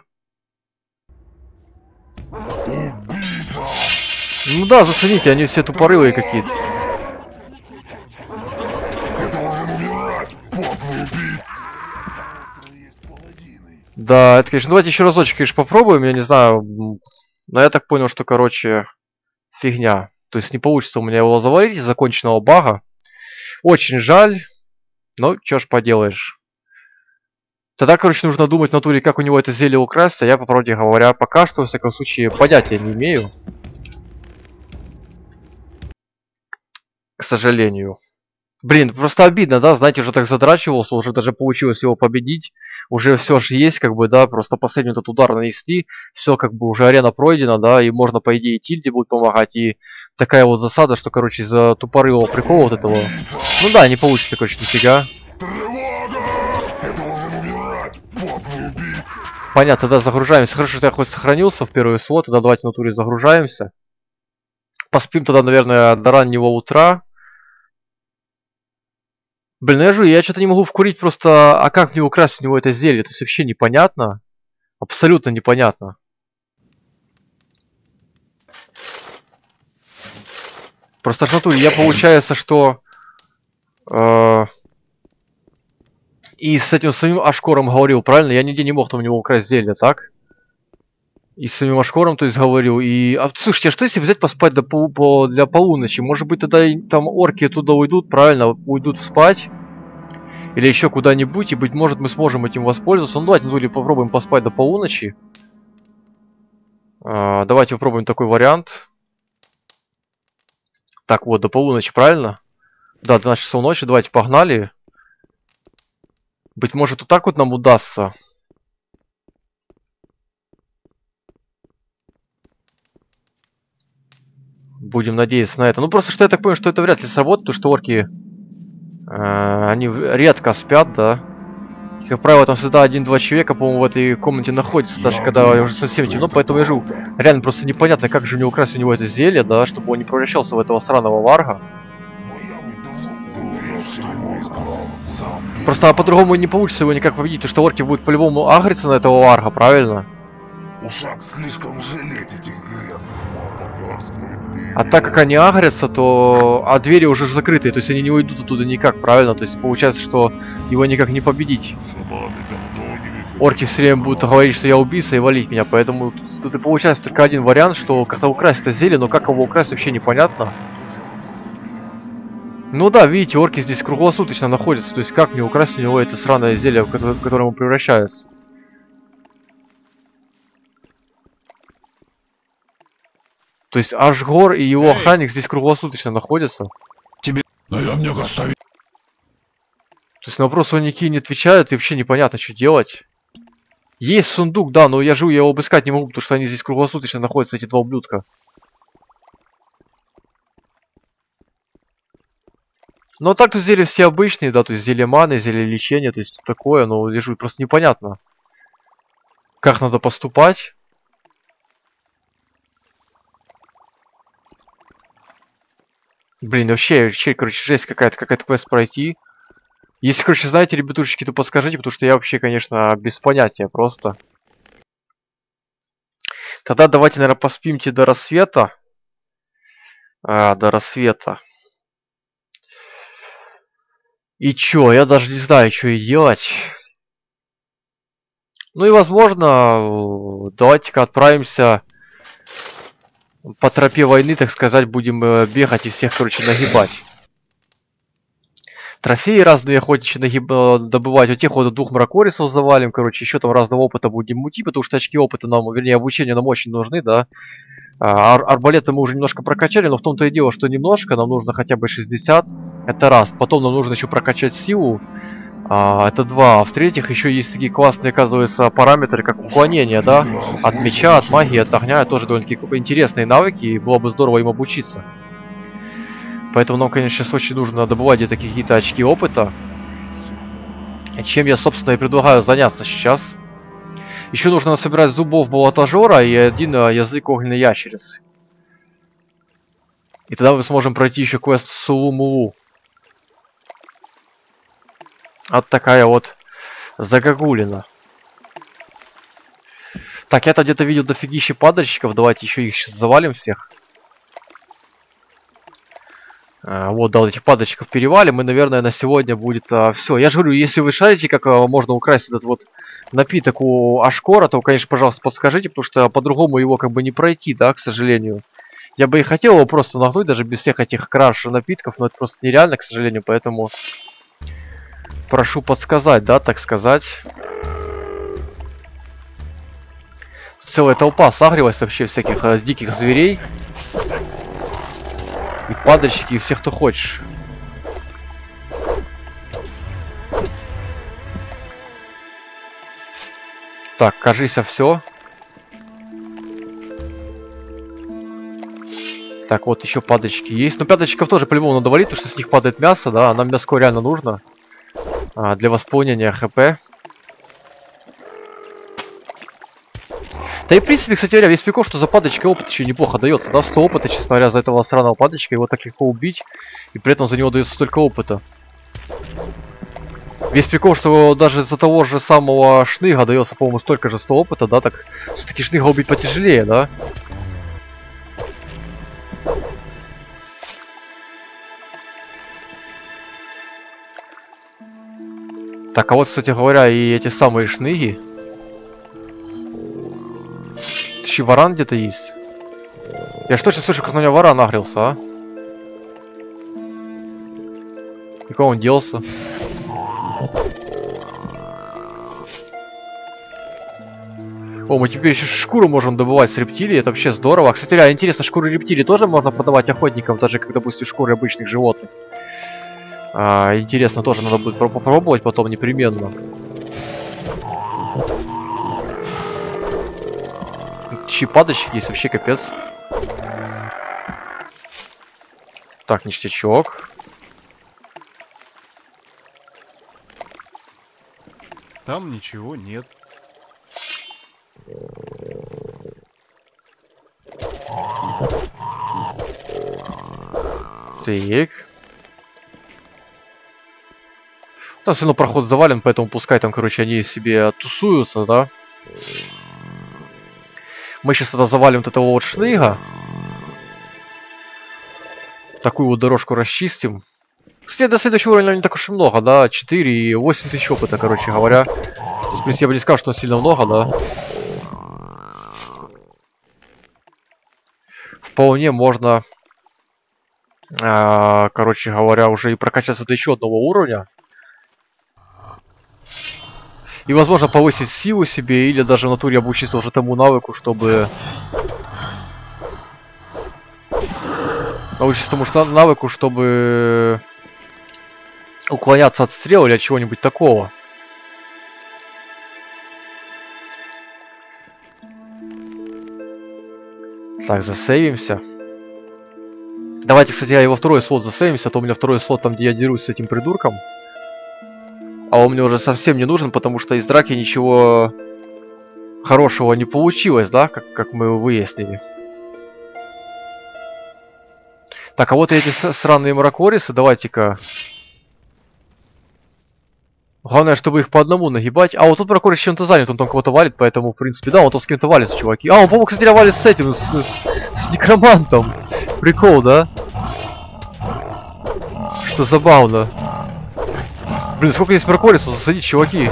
Убийца! Ну да, зацените, они все тупорылые какие-то. Ты должен умирать, подлый убийца! Да, это, конечно, давайте еще разочек, конечно, попробуем, я не знаю, но я так понял, что, короче, фигня. То есть не получится у меня его завалить из законченного бага. Очень жаль, но что ж поделаешь. Тогда, короче, нужно думать в натуре, как у него это зелье украсть, а я, по правде говоря, пока что, во всяком случае, понятия не имею. К сожалению. Блин, просто обидно, да, знаете, уже так задрачивался, уже даже получилось его победить. Уже все же есть, как бы, да, просто последний этот удар нанести. Все, как бы, уже арена пройдена, да, и можно, по идее, тильде будет помогать. И такая вот засада, что, короче, из-за тупорылого прикола вот этого... Ну да, не получится, короче, нифига. Понятно, да, загружаемся. Хорошо, что я хоть сохранился в первый слот, тогда давайте в натуре загружаемся. Поспим тогда, наверное, до раннего утра. Блин, ну я что-то не могу вкурить просто, а как мне украсть у него это зелье? То есть вообще непонятно. Абсолютно непонятно. Просто в натуре я, получается, что... и с этим самим Ашкором говорил, правильно? Я нигде не мог там у него украсть зелье, так? И с самим Ашкором, то есть, говорил. И... слушайте, а что если взять поспать для полуночи? Может быть, тогда и там орки оттуда уйдут, правильно? Уйдут спать. Или еще куда-нибудь, и, быть может, мы сможем этим воспользоваться. Ну, давайте, ну, или попробуем поспать до полуночи. Давайте попробуем такой вариант. Так, вот, до полуночи, правильно? Да, 12 часов ночи, давайте, погнали. Быть может, вот так вот нам удастся. Будем надеяться на это. Ну, просто что я так понял, что это вряд ли сработает, потому что орки... они редко спят, да. И, как правило, там всегда 1-2 человека, по-моему, в этой комнате находится, даже когда уже совсем темно. Поэтому я живу. Реально просто непонятно, как же мне украсть у него это зелье, да, чтобы он не превращался в этого сраного варга. Просто по-другому не получится его никак победить, потому что орки будут по-любому агриться на этого варга, правильно? Ушак слишком жалеть этих грязных морподарских. А так как они агрятся, то... А двери уже закрытые, то есть они не уйдут оттуда никак, правильно? То есть получается, что его никак не победить. Орки все время будут говорить, что я убийца, и валить меня, поэтому тут и получается только один вариант, что как-то украсть это зелье, но как его украсть вообще непонятно. Ну да, видите, орки здесь круглосуточно находятся, то есть как мне украсть у него это сраное зелье, в которое он превращается? То есть Ашгор и его охранник здесь круглосуточно находятся. Тебе... Наемник остави. То есть на вопросы он никакие не отвечают, и вообще непонятно, что делать. Есть сундук, да, но я его обыскать не могу, потому что они здесь круглосуточно находятся, эти два ублюдка. Ну, а так тут зелья все обычные, да, то есть зелье маны, зелье лечения, то есть такое, но лежу, просто непонятно, как надо поступать. Блин, вообще, короче, жесть какая-то квест пройти. Если, короче, знаете, ребятушечки, то подскажите, потому что я вообще, конечно, без понятия просто. Тогда давайте, наверное, поспимте до рассвета. До рассвета. И чё, я даже не знаю, что и делать. Ну и, возможно, давайте-ка отправимся по тропе войны, так сказать, будем бегать и всех, короче, нагибать. Трофеи разные охотничьи добывать. Вот тех вот 2 мракорисов завалим, короче, еще там разного опыта будем мутить, потому что очки опыта нам, вернее, обучения нам очень нужны, да. Арбалеты мы уже немножко прокачали, но в том-то и дело, что немножко, нам нужно хотя бы 60, это раз. Потом нам нужно еще прокачать силу, это 2. А в-третьих, еще есть такие классные, оказывается, параметры, как уклонение, да, от меча, от магии, от огня, тоже довольно-таки интересные навыки, и было бы здорово им обучиться. Поэтому нам, конечно, сейчас очень нужно добывать где-то какие-то очки опыта. Чем я, собственно, и предлагаю заняться сейчас. Еще нужно собирать зубов болотожора и 1 язык огненной ящерицы. И тогда мы сможем пройти еще квест Сулу-Мулу. Вот такая вот загогулина. Так, я-то где-то видел дофигища падальщиков. Давайте еще их сейчас завалим всех. Вот, да, вот этих падальщиков перевалим. И, наверное, на сегодня будет все. Я же говорю, если вы шарите, как можно украсть этот вот напиток у Ашкора, то, конечно, пожалуйста, подскажите, потому что по-другому его как бы не пройти, да, к сожалению. Я бы и хотел его просто нагнуть, даже без всех этих краш напитков, но это просто нереально, к сожалению, поэтому прошу подсказать, да, так сказать. Целая толпа сагрилась вообще всяких диких зверей. И падальщики, и всех, кто хочешь. Так, кажись, все. Так, вот еще падальщики есть. Но падальщиков тоже по-любому надо валить, потому что с них падает мясо, да. А нам мяско реально нужно. Для восполнения хп. Да и в принципе, кстати говоря, весь прикол, что за падочкой опыт еще неплохо дается, да, 100 опыта, честно говоря, за этого сраного падочка, его так легко убить, и при этом за него дается столько опыта. Весь прикол, что даже за того же самого шныга дается, по-моему, столько же 100 опыта, да, так все-таки шныга убить потяжелее, да. Так, а вот, кстати говоря, и эти самые шныги. Еще варан где-то есть. Я ж точно слышу, как на него варан нагрелся, а? И куда он делся? О, мы теперь еще шкуру можем добывать с рептилий, это вообще здорово. Кстати, реально интересно, шкуры рептилий тоже можно продавать охотникам, даже как, допустим, шкуры обычных животных. Интересно, тоже надо будет попробовать потом непременно. Падальщики есть, вообще капец. Так, ништячок. Там ничего нет. Так. Там все равно проход завален, поэтому пускай там, короче, они себе тусуются, да. Мы сейчас тогда завалим вот этого вот шныга. Такую вот дорожку расчистим. Кстати, до следующего уровня не так уж и много, да. 4 и 8 тысяч опыта, короче говоря. То есть, в принципе, я бы не сказал, что сильно много, да. Вполне можно, короче говоря, уже и прокачаться до еще одного уровня. И, возможно, повысить силу себе, или даже в натуре обучиться уже тому навыку, чтобы... Научиться тому навыку, чтобы... уклоняться от стрел или от чего-нибудь такого. Так, засейвимся. Давайте, кстати, я его второй слот засейвимся, а то у меня второй слот там, где я дерусь с этим придурком. А он мне уже совсем не нужен, потому что из драки ничего хорошего не получилось, да, как мы выяснили. Так, а вот эти сраные мракорисы, давайте-ка. Главное, чтобы их по одному нагибать. А, вот тут мракорис чем-то занят, он там кого-то валит, поэтому, в принципе, да, он тут с кем-то валится, чуваки. А, он, по-моему, кстати, валит с этим, с некромантом. Прикол, да? Что забавно. Блин, сколько здесь мракорисов засадить, чуваки?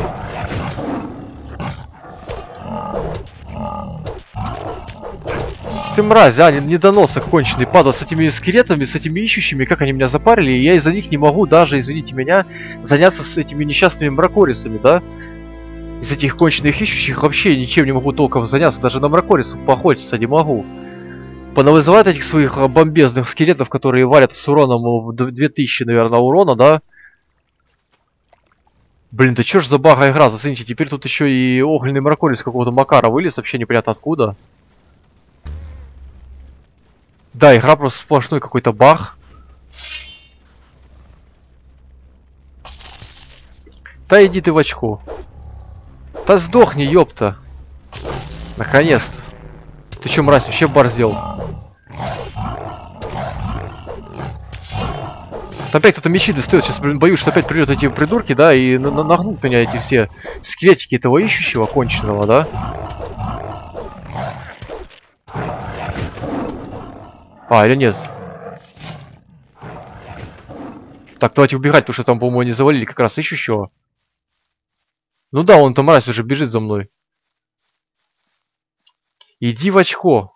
Ты мразь, а, недоносок конченый, падал с этими скелетами, с этими ищущими, как они меня запарили, и я из-за них не могу даже, извините меня, заняться с этими несчастными мракорисами, да? Из этих конченых ищущих вообще ничем не могу толком заняться, даже на мракорисов поохотиться не могу. Понавызывать этих своих бомбезных скелетов, которые валят с уроном в 2000, наверное, урона, да? Блин, да чё ж за бага игра, зацените, теперь тут еще и огненный мракорис какого-то Макара вылез, вообще непонятно откуда. Да, игра просто сплошной какой-то баг. Да иди ты в очко. Да сдохни, ёпта. Наконец-то. Ты чё, мразь, вообще бар сделал? Опять кто-то мечи достает. Сейчас, блин, боюсь, что опять придет эти придурки, да, и нагнут меня эти все скелетики этого ищущего конченого, да? А, или нет? Так, давайте убегать, потому что там, по-моему, они завалили как раз ищущего. Ну да, он там мразь уже бежит за мной. Иди в очко.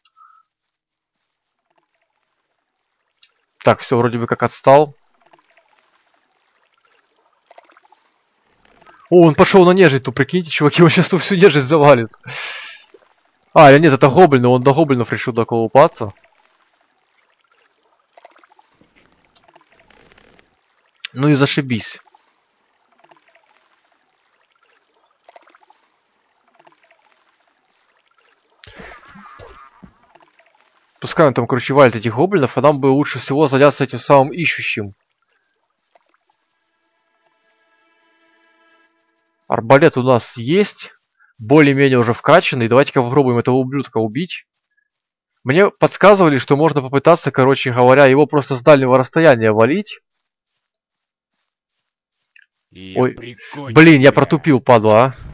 Так, все, вроде бы как отстал. О, он пошел на нежить, тут прикиньте, чуваки, он сейчас тут всю нежить завалит. А, или нет, это гоблин, он до гоблинов решил доколупаться. Ну и зашибись. Пускай он там, короче, валит этих гоблинов, а нам бы лучше всего заняться этим самым ищущим. Арбалет у нас есть. Более-менее уже вкачанный. Давайте-ка попробуем этого ублюдка убить. Мне подсказывали, что можно попытаться, короче говоря, его просто с дальнего расстояния валить. Ой, блин, я протупил, падла, а.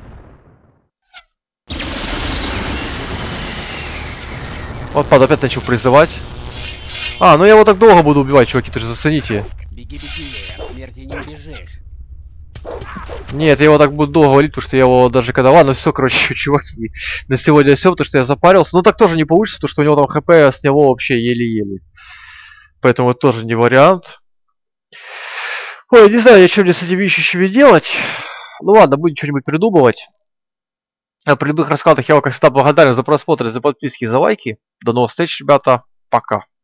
Вот, падла, опять начал призывать. А, ну я его так долго буду убивать, чуваки, ты же зацените. Беги, беги, от смерти не убежишь. Нет, я его так буду долго валить, потому что я его даже когда... Ладно, все, короче, чуваки, на сегодня все, потому что я запарился. Но так тоже не получится, потому что у него там хп с него вообще еле-еле. Поэтому это тоже не вариант. Ой, не знаю, что мне с этими ищущими делать. Ну ладно, будем что-нибудь придумывать. А при любых раскладах я вам, как всегда, благодарен за просмотр, за подписки, за лайки. До новых встреч, ребята. Пока.